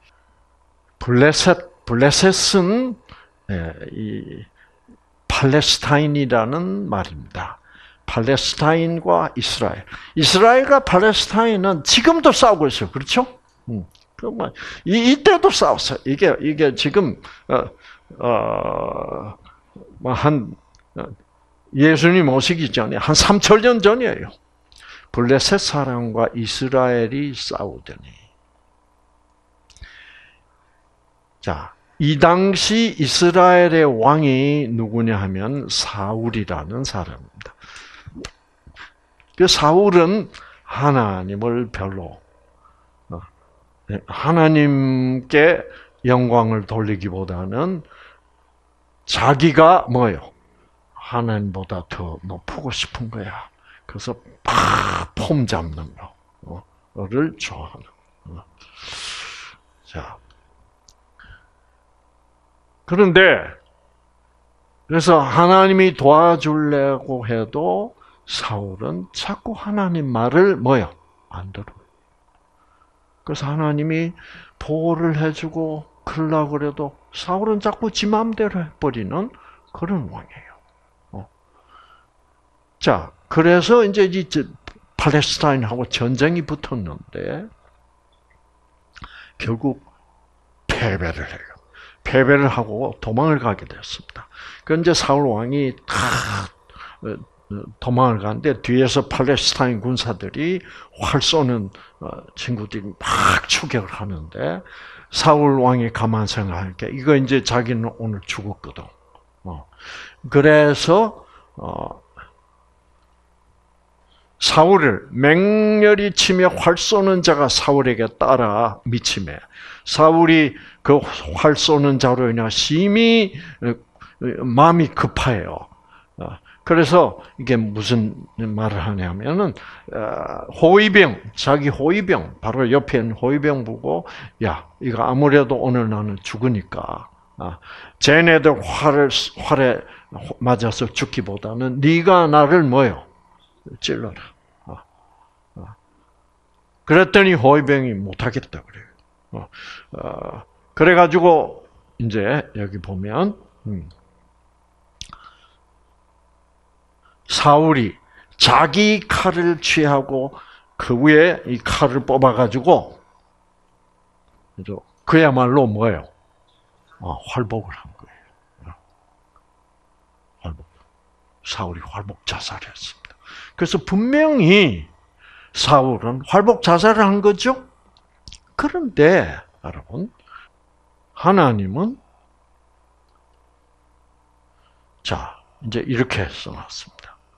블레셋은 이 팔레스타인이라는 말입니다. 팔레스타인과 이스라엘. 이스라엘과 팔레스타인은 지금도 싸우고 있어요. 그렇죠? 이때도 싸웠어요. 이게 지금 한 예수님 오시기 전에 한 3,000년 전이에요. 블레셋 사람과 이스라엘이 싸우더니. 자, 이 당시 이스라엘의 왕이 누구냐 하면 사울이라는 사람입니다. 그 사울은 하나님을 별로 하나님께 영광을 돌리기보다는 자기가 뭐예요? 하나님보다 더 높고 싶은 거야. 그래서 폼 잡는 거를 좋아하는. 자, 그런데 그래서 하나님이 도와주려고 해도 사울은 자꾸 하나님 말을 뭐야? 안 들어요. 그래서 하나님이 보호를 해주고 그러려고 그래도 사울은 자꾸 지 마음대로 해버리는 그런 왕이에요. 자, 그래서 이제 팔레스타인하고 전쟁이 붙었는데 결국 패배를 해요. 패배를 하고 도망을 가게 됐습니다. 그 이제 사울 왕이 도망을 가는데 뒤에서 팔레스타인 군사들이 활 쏘는 친구들이 막 추격을 하는데 사울 왕이 가만 생각할 게 이거 이제 자기는 오늘 죽었거든. 그래서 사울을 맹렬히 치며 활 쏘는 자가 사울에게 따라 미치매 사울이 그 활 쏘는 자로 인해 심히 마음이 급해요. 그래서 이게 무슨 말을 하냐면은 자기 호위병 바로 옆에 있는 호위병 보고 야 이거 아무래도 오늘 나는 죽으니까 쟤네들 활에 맞아서 죽기보다는 네가 나를 뭐요 찔러라. 그랬더니 호위병이 못하겠다 그래요. 그래가지고 이제 여기 보면. 사울이 자기 칼을 취하고 그 위에 이 칼을 뽑아가지고 그야말로 뭐예요? 활복을 한 거예요. 활복. 사울이 활복 자살했습니다. 그래서 분명히 사울은 활복 자살을 한 거죠. 그런데 여러분, 하나님은 자 이제 이렇게 써놨습니다.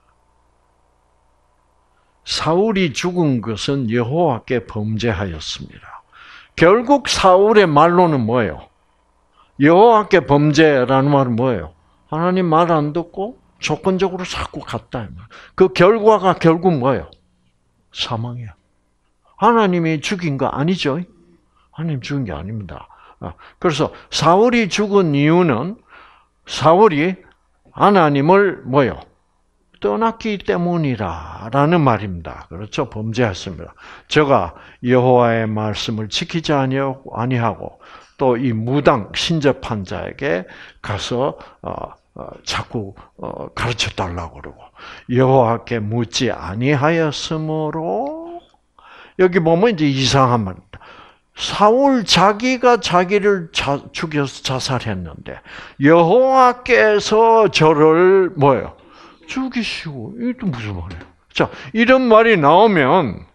사울이 죽은 것은 여호와께 범죄하였습니다. 결국 사울의 말로는 뭐예요? 여호와께 범죄라는 말은 뭐예요? 하나님 말 안 듣고 조건적으로 자꾸 갔다. 그 결과가 결국 뭐예요? 사망이야. 하나님이 죽인 거 아니죠? 하나님 죽인 게 아닙니다. 그래서 사울이 죽은 이유는 사울이 하나님을 뭐예요? 떠났기 때문이라는 말입니다. 그렇죠? 범죄했습니다. 저가 여호와의 말씀을 지키지 아니하고 또 이 무당 신접한 자에게 가서 자꾸 가르쳐 달라고 그러고 여호와께 묻지 아니하였으므로 여기 보면 이제 이상한 말입니다. 사울 자기가 자기를 죽여서 자살했는데 여호와께서 저를 뭐예요? 죽이시고. 이게 또 무슨 말이에요? 자, 이런 말이 나오면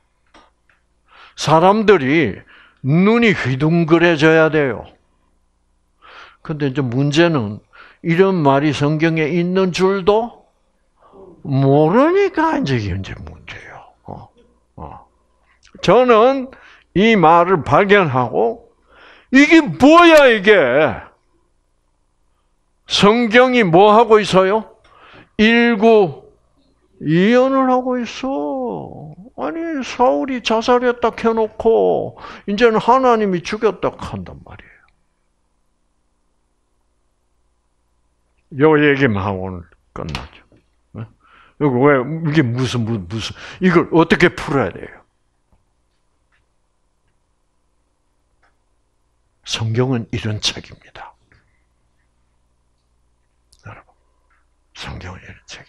사람들이 눈이 휘둥그레져야 돼요. 근데 이제 문제는 이런 말이 성경에 있는 줄도 모르니까 이제 문제예요. 저는 이 말을 발견하고 이게 뭐야 이게? 성경이 뭐 하고 있어요? 일구 이언을 하고 있어. 아니 사울이 자살했다 켜놓고 이제는 하나님이 죽였다 한단 말이에요. 요 얘기만 하고 오늘 끝나죠. 여기 왜 이게 무슨 이걸 어떻게 풀어야 돼요? 성경은 이런 책입니다. 여러분, 성경은 이런 책.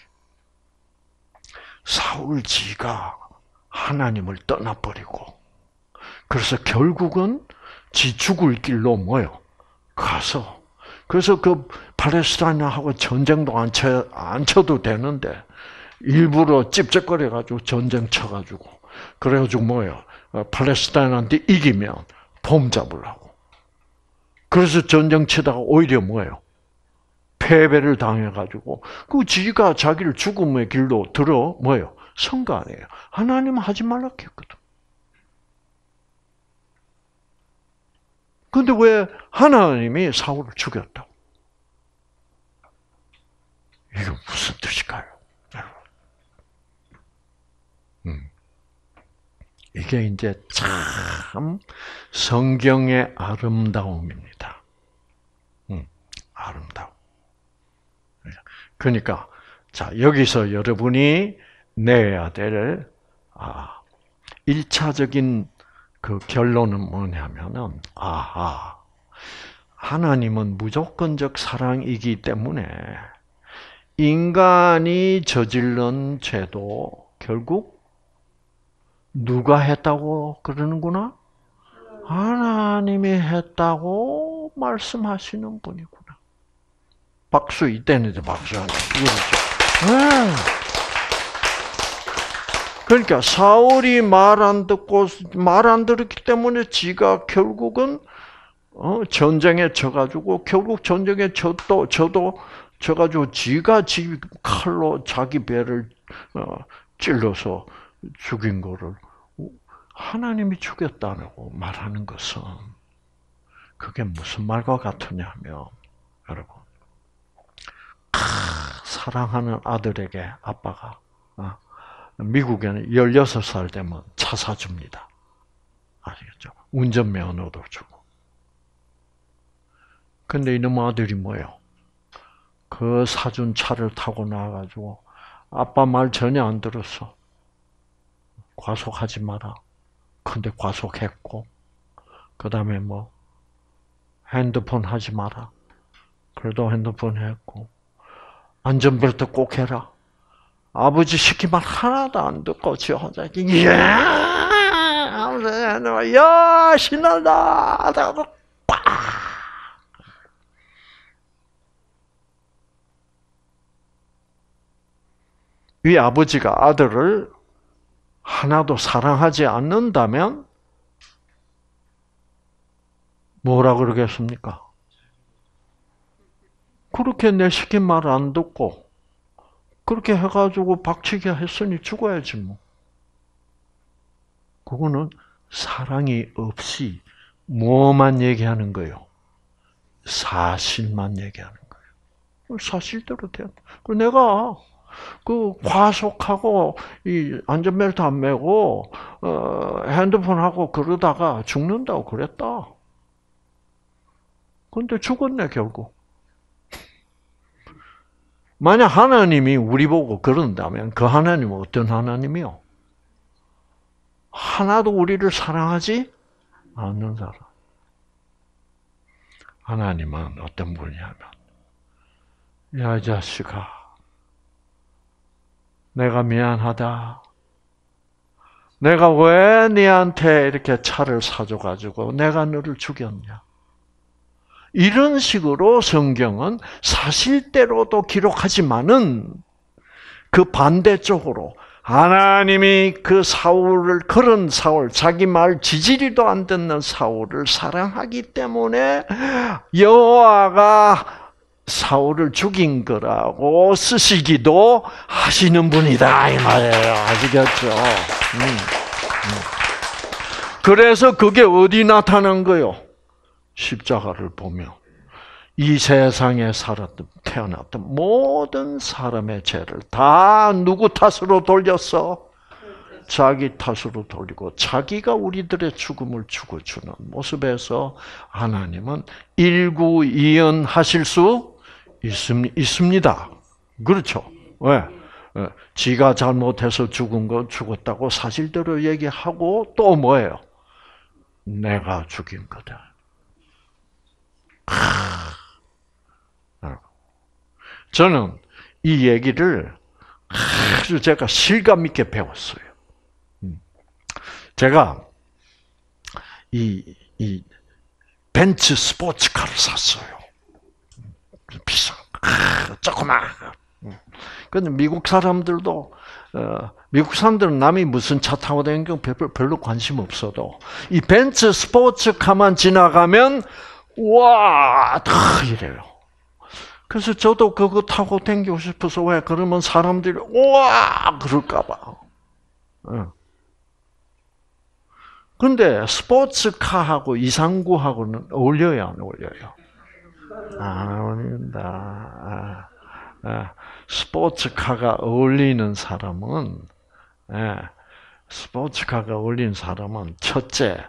사울 지가 하나님을 떠나버리고, 그래서 결국은 지 죽을 길로 뭐요? 가서, 그래서 그 팔레스타인하고 전쟁도 안 쳐도 되는데, 일부러 찝쩍거려가지고 전쟁 쳐가지고, 그래가지고 뭐요? 팔레스타인한테 이기면 봄 잡으려고. 그래서 전쟁 치다가 오히려 뭐예요? 패배를 당해가지고 그 지가 자기를 죽음의 길로 들어 뭐예요? 선 거 아니에요. 하나님은 하지 말라 했거든. 근데 왜 하나님이 사울을 죽였다고? 이게 무슨 뜻일까요? 이게 이제 참 성경의 아름다움입니다. 아름다움. 그러니까 자 여기서 여러분이 내야 될 1차적인 그 결론은 뭐냐면은 하나님은 무조건적 사랑이기 때문에 인간이 저지른 죄도 결국 누가 했다고 그러는구나? 하나님이 했다고 말씀하시는 분이구나. 박수, 이때는 박수 하나. 그렇죠. 그러니까 사울이 말 안 들었기 때문에 지가 결국은 전쟁에 져가지고 결국 전쟁에 져가지고 지가 칼로 자기 배를 찔러서 죽인 거를 하나님이 죽였다고 말하는 것은 그게 무슨 말과 같으냐면 여러분 사랑하는 아들에게 아빠가 미국에는 16살 되면 차 사줍니다. 아시겠죠? 운전면허도 주고. 근데 이놈 아들이 뭐예요? 그 사준 차를 타고 나와가지고 아빠 말 전혀 안 들었어. 과속하지 마라. 근데 과속했고, 그 다음에 뭐, 핸드폰 하지 마라. 그래도 핸드폰 했고, 안전벨트 꼭 해라. 아버지 시키면 하나도 안 듣고, 지 혼자, 야, 신난다! 하고, 꽉! 이 아버지가 아들을 하나도 사랑하지 않는다면 뭐라 그러겠습니까? 그렇게 내 시킨 말 안 듣고 그렇게 해가지고 박치기 했으니 죽어야지 뭐. 그거는 사랑이 없이 뭐만 얘기하는 거예요? 사실만 얘기하는 거예요. 사실대로 돼. 내가 그 과속하고 이 안전벨트 안 매고 핸드폰 하고 그러다가 죽는다고 그랬다. 근데 죽었네 결국. 만약 하나님이 우리 보고 그런다면 그 하나님은 어떤 하나님이요? 하나도 우리를 사랑하지 않는 사람. 하나님은 어떤 분이냐면 야 이 자식아 내가 미안하다. 내가 왜 네한테 이렇게 차를 사줘가지고 내가 너를 죽였냐? 이런 식으로 성경은 사실대로도 기록하지만은 그 반대쪽으로 하나님이 그 사울을, 그런 사울, 자기 말 지지리도 안 듣는 사울을 사랑하기 때문에 여호와가 사울을 죽인 거라고 쓰시기도 하시는 분이다 이 말이에요. 아시겠죠? 그래서 그게 어디 나타난 거요? 십자가를 보며 이 세상에 태어났던 모든 사람의 죄를 다 누구 탓으로 돌렸어? 자기 탓으로 돌리고 자기가 우리들의 죽음을 죽어주는 모습에서 하나님은 일구이연하실 수 있습니다. 그렇죠? 왜? 지가 잘못해서 죽은 거 죽었다고 사실대로 얘기하고 또 뭐예요? 내가 죽인 거다. 저는 이 얘기를 아주 제가 실감 있게 배웠어요. 제가 이 벤츠 스포츠카를 샀어요. 비싼, 조그만. 근데 미국 사람들은 남이 무슨 차 타고 다니는 거 별로 관심 없어도 이 벤츠 스포츠카만 지나가면 와, 다 이래요. 그래서 저도 그거 타고 다니고 싶어서 왜 그러면 사람들이 와 그럴까봐. 그런데 스포츠카하고 이상구하고는 어울려요, 안 어울려요? 안 어울린다. 스포츠카가 어울리는 사람은, 첫째,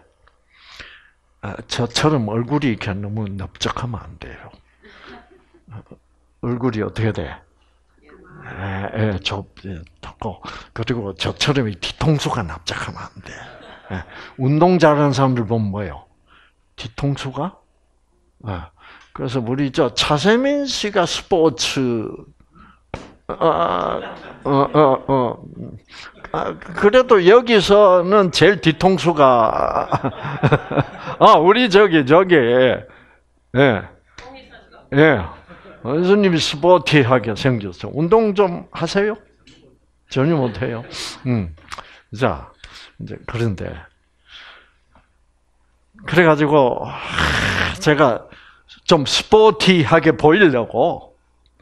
저처럼 얼굴이 이렇게 너무 넓적하면 안 돼요. 얼굴이 어떻게 돼? 좁고, 그리고 저처럼 뒤통수가 납작하면 안 돼. 운동 잘하는 사람들 보면 뭐예요? 뒤통수가? 그래서 우리 차세민 씨가 스포츠, 그래도 여기서는 제일 뒤통수가, 우리 저기, 원수님이 스포티하게 생겼어. 운동 좀 하세요? 전혀 못해요. 자, 이제 그런데 그래가지고 제가 좀 스포티하게 보이려고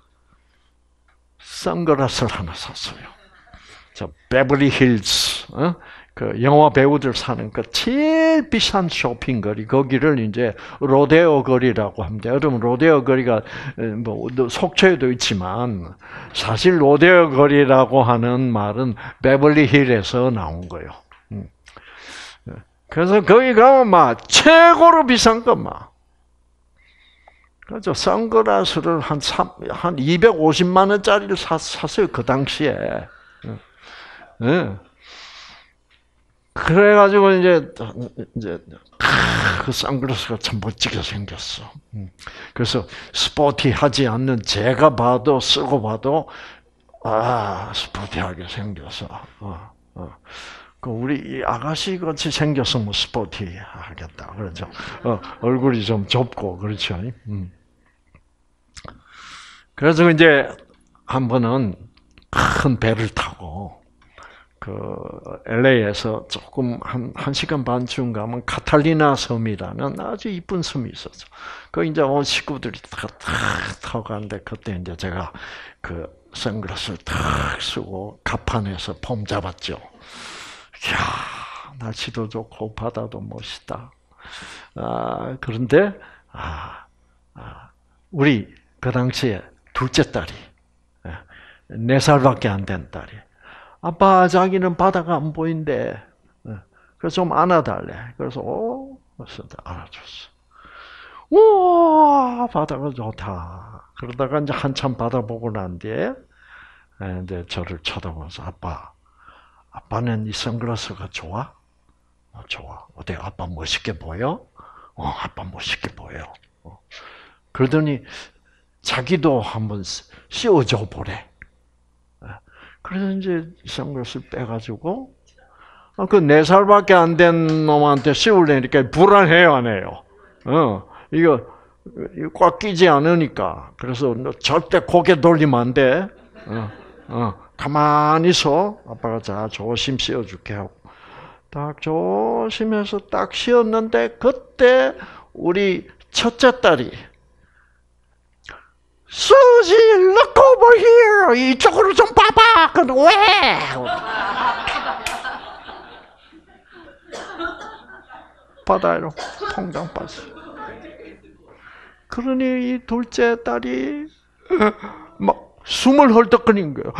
선글라스를 하나 샀어요. 베버리 힐즈, 그 영화 배우들 사는 그 제일 비싼 쇼핑거리, 거기를 이제 로데오 거리라고 합니다. 여러분 로데오 거리가 뭐 속초에도 있지만 사실 로데오 거리라고 하는 말은 베벌리 힐에서 나온 거예요. 그래서 거기 가면 막 최고로 비싼 거 막. 그래서 선글라스를 한 250만 원짜리를 샀어요 그 당시에. 그래가지고 이제 그 선글라스가 참 멋지게 생겼어. 그래서 스포티하지 않는 제가 봐도 쓰고 봐도 스포티하게 생겨서. 그 우리 아가씨 같이 생겼으면 스포티하겠다. 그렇죠. 얼굴이 좀 좁고 그렇죠. 그래서 이제 한 번은 큰 배를 타고 그 LA에서 조금 한 시간 반쯤 가면 카탈리나 섬이라는 아주 이쁜 섬이 있었어. 그 이제 온 식구들이 다 타고 가는데 그때 이제 제가 그 선글라스를 탁 쓰고 갑판에서 폼 잡았죠. 이야, 날씨도 좋고 바다도 멋있다. 그런데 우리 그 당시에 둘째 딸이 4살밖에 안 된 딸이 아빠 자기는 바다가 안 보인대. 그래서 좀 안아달래. 그래서 그래서 안아줬어. 우와 바다가 좋다. 그러다가 이제 한참 바다 보고 난 뒤에 이제 저를 쳐다보면서 아빠는 이 선글라스가 좋아? 좋아. 어때? 아빠 멋있게 보여? 아빠 멋있게 보여. 그러더니 자기도 한번 씌워줘 보래. 그래서 이제 선글라스를 빼가지고 그 4살밖에 안 된 놈한테 씌우려니까 불안해요, 안 해요? 이거 꽉 끼지 않으니까. 그래서 너 절대 고개 돌리면 안 돼. 가만히 있어. 아빠가 자, 조심 씌워줄게 하고. 딱 조심해서 딱 씌웠는데, 그때 우리 첫째 딸이, 수지, look over here! 이쪽으로 좀 봐봐! 근데 왜? 바다로 통장 빠져. 그러니 이 둘째 딸이 막 숨을 헐떡거리는 거예요.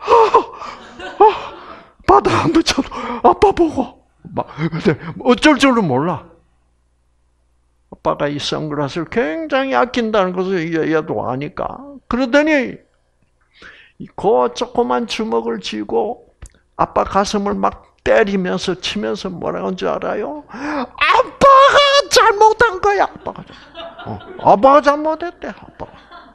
바다 안 묻혀도 아빠 보고 막 근데 어쩔 줄은 몰라. 아빠가 이 선글라스를 굉장히 아낀다는 것을 얘도 아니까. 그러더니 그 조그만 주먹을 쥐고 아빠 가슴을 막 때리면서 치면서 뭐라고 한 줄 알아요? 아빠가 잘못한 거야. 아빠가 잘못했대. 아빠가.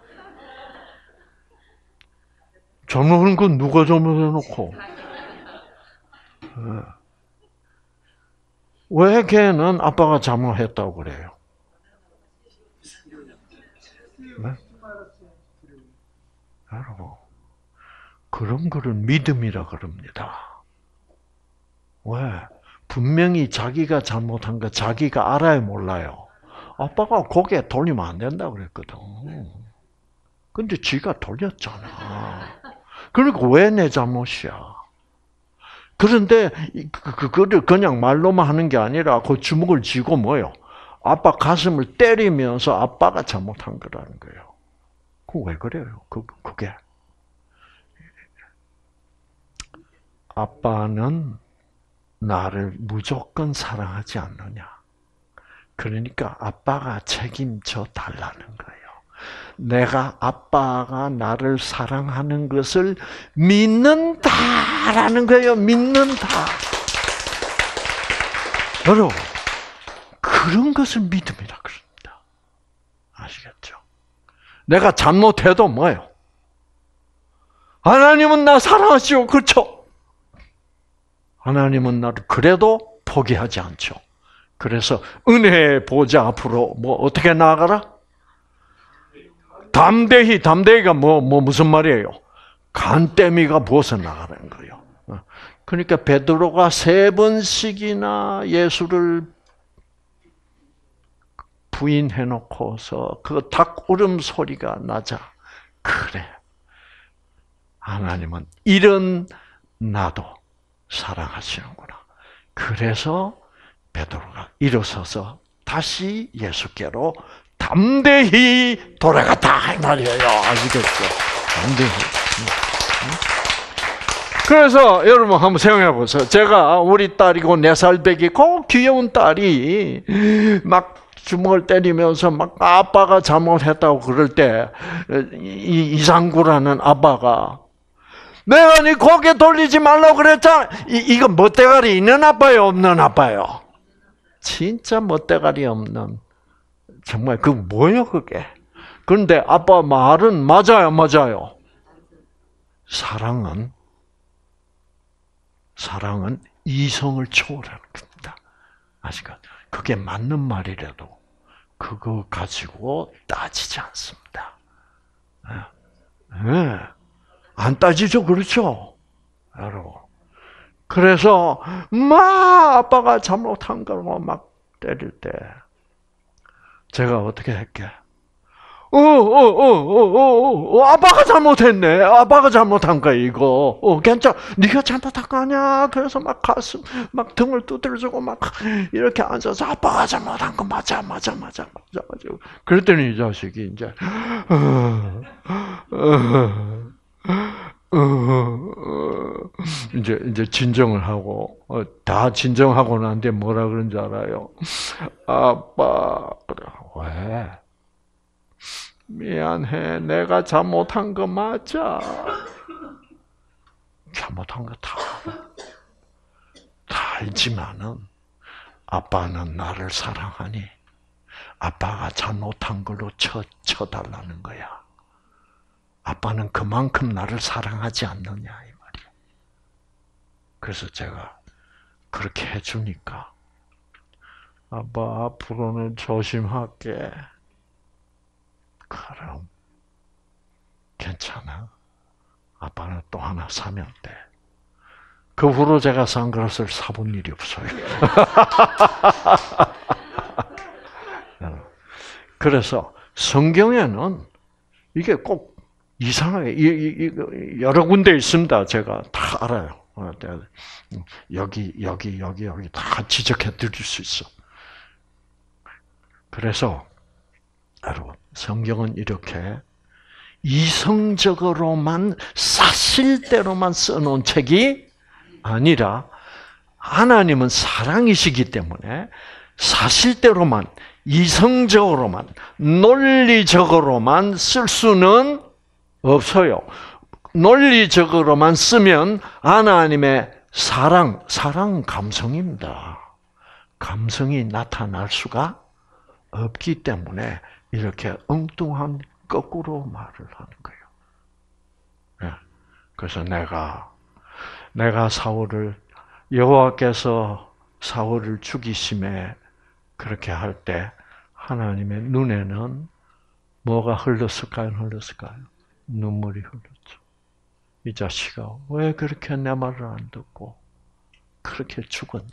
잘못한 건 누가 잘못해놓고. 왜 걔는 아빠가 잘못했다고 그래요? 네? 여러분, 그런 거를 믿음이라 그럽니다. 왜? 분명히 자기가 잘못한 거 자기가 알아야 몰라요. 아빠가 고개 돌리면 안 된다고 그랬거든. 근데 지가 돌렸잖아. 그러니까 왜 내 잘못이야? 그런데 그거를 그냥 말로만 하는 게 아니라 그 주먹을 쥐고 뭐요? 아빠 가슴을 때리면서 아빠가 잘못한 거라는 거예요. 그 왜 그래요? 그게 아빠는 나를 무조건 사랑하지 않느냐. 그러니까 아빠가 책임져 달라는 거예요. 내가 아빠가 나를 사랑하는 것을 믿는다라는 거예요. 믿는다. 여러분, 그런 것을 믿음이라 그럽니다. 아시겠죠? 내가 잘못해도 뭐예요? 하나님은 나 사랑하시오. 그렇죠? 하나님은 나를 그래도 포기하지 않죠. 그래서 은혜의 보좌 앞으로 뭐 어떻게 나아가라? 담대히가 무슨 말이에요? 간때미가 부어서 나가는 거예요. 그러니까 베드로가 3번씩이나 예수를 부인해놓고서 그 닭 울음소리가 나자, 그래, 하나님은 이런 나도 사랑하시는구나. 그래서 베드로가 일어서서 다시 예수께로 담대히 돌아갔다 이 말이에요. 아시겠죠? 담대히. 그래서 여러분 한번 생각해 보세요. 제가 우리 딸이고 4살 배기고 귀여운 딸이 막 주먹을 때리면서 막 아빠가 잘못했다고 그럴 때 이상구라는 아빠가 내가 네 고개 돌리지 말라고 그랬잖아. 이거 멋대가리 있는 아빠요, 없는 아빠요? 진짜 멋대가리 없는. 정말 그 뭐예요, 그게? 그런데 아빠 말은 맞아요. 사랑은 이성을 초월하는 겁니다. 아시겠죠? 그게 맞는 말이라도 그거 가지고 따지지 않습니다. 네. 안 따지죠, 그렇죠? 여러분. 그래서 막 아빠가 잘못한 걸 막 때릴 때 제가 어떻게 할게? 아빠가 잘못했네. 아빠가 잘못한 거야, 이거. 괜찮아. 네가 잘못한 거 아니야. 그래서 막 가슴, 막 등을 두드려주고 막 이렇게 앉아서 아빠가 잘못한 거 맞아. 그랬더니 이 자식이 이제 진정을 하고 다 진정하고 난데 뭐라 그런 줄 알아요? 아빠, 그래. 왜? 미안해. 내가 잘못한 거 맞아. 잘못한 거 다 알지만은 아빠는 나를 사랑하니 아빠가 잘못한 걸로 쳐달라는 거야. 아빠는 그만큼 나를 사랑하지 않느냐 이 말이야. 그래서 제가 그렇게 해주니까 아빠 앞으로는 조심할게. 그럼 괜찮아. 아빠는 또 하나 사면 돼. 그 후로 제가 선글라스를 사본 일이 없어요. 그래서 성경에는 이게 꼭 이상하게 여러 군데 있습니다. 제가 다 알아요. 여기 다 지적해 드릴 수 있어. 그래서 여러분, 성경은 이렇게 이성적으로만 사실대로만 써놓은 책이 아니라 하나님은 사랑이시기 때문에 사실대로만, 이성적으로만, 논리적으로만 쓸 수는 없어요. 논리적으로만 쓰면 하나님의 사랑 감성입니다. 감성이 나타날 수가 없기 때문에 이렇게 엉뚱한 거꾸로 말을 하는 거예요. 그래서 내가 사울을, 여호와께서 사울을 죽이심에 그렇게 할 때 하나님의 눈에는 뭐가 흘렀을까요? 눈물이 흘렀죠. 이 자식아, 왜 그렇게 내 말을 안 듣고 그렇게 죽었냐?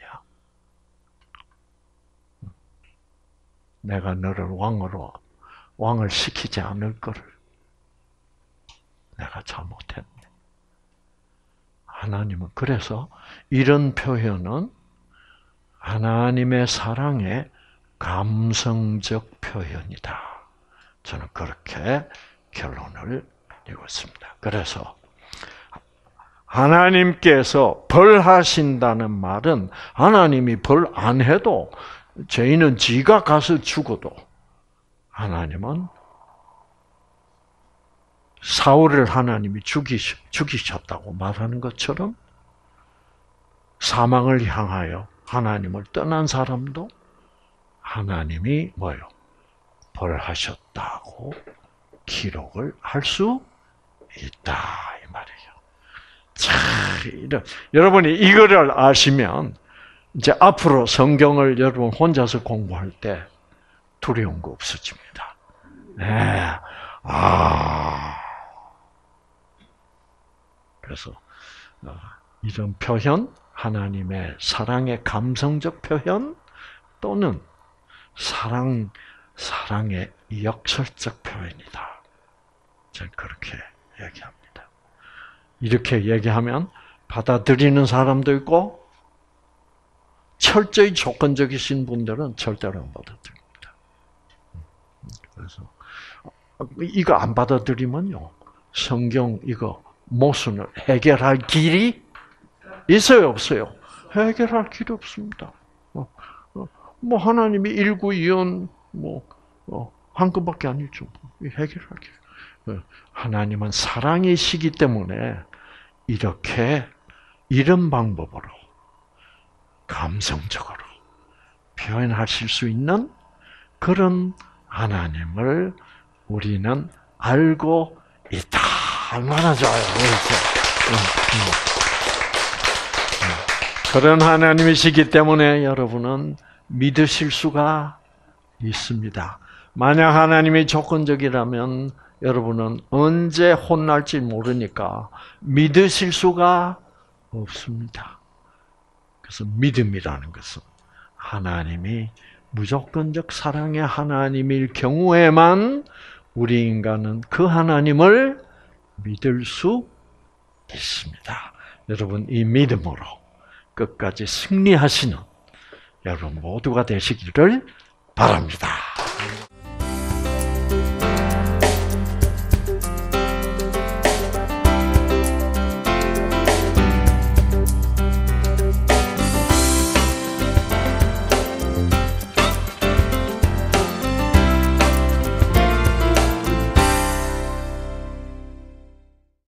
내가 너를 왕을 시키지 않을 거를 내가 잘못했네. 하나님은 그래서 이런 표현은 하나님의 사랑의 감성적 표현이다. 저는 그렇게 결론을 내렸습니다. 그래서 하나님께서 벌하신다는 말은 하나님이 벌 안 해도 죄인은 지가 가서 죽어도 하나님은 사울을 하나님이 죽이셨다고 말하는 것처럼 사망을 향하여 하나님을 떠난 사람도 하나님이 뭐요? 벌하셨다고 기록을 할 수 있다 이 말이에요. 자, 여러분이 이거를 아시면 이제 앞으로 성경을 여러분 혼자서 공부할 때 두려운 거 없어집니다. 네. 그래서 이런 표현, 하나님의 사랑의 감성적 표현 또는 사랑의 역설적 표현이다. 저는 그렇게 얘기합니다. 이렇게 얘기하면 받아들이는 사람도 있고 철저히 조건적이신 분들은 절대로 안 받아들입니다. 그래서 이거 안 받아들이면요, 성경 이거 모순을 해결할 길이 있어요, 없어요? 해결할 길이 없습니다. 뭐 하나님이 일구이연 한 것밖에 아니죠. 해결할 길. 하나님은 사랑이시기 때문에 이렇게 이런 방법으로 감성적으로 표현하실 수 있는 그런 하나님을 우리는 알고 있다. 얼마나 좋아요. 그런 하나님이시기 때문에 여러분은 믿으실 수가 있습니다. 만약 하나님이 조건적이라면 여러분은 언제 혼날지 모르니까 믿으실 수가 없습니다. 그래서 믿음이라는 것은 하나님이 무조건적 사랑의 하나님일 경우에만 우리 인간은 그 하나님을 믿을 수 있습니다. 여러분, 이 믿음으로 끝까지 승리하시는 여러분 모두가 되시기를 바랍니다.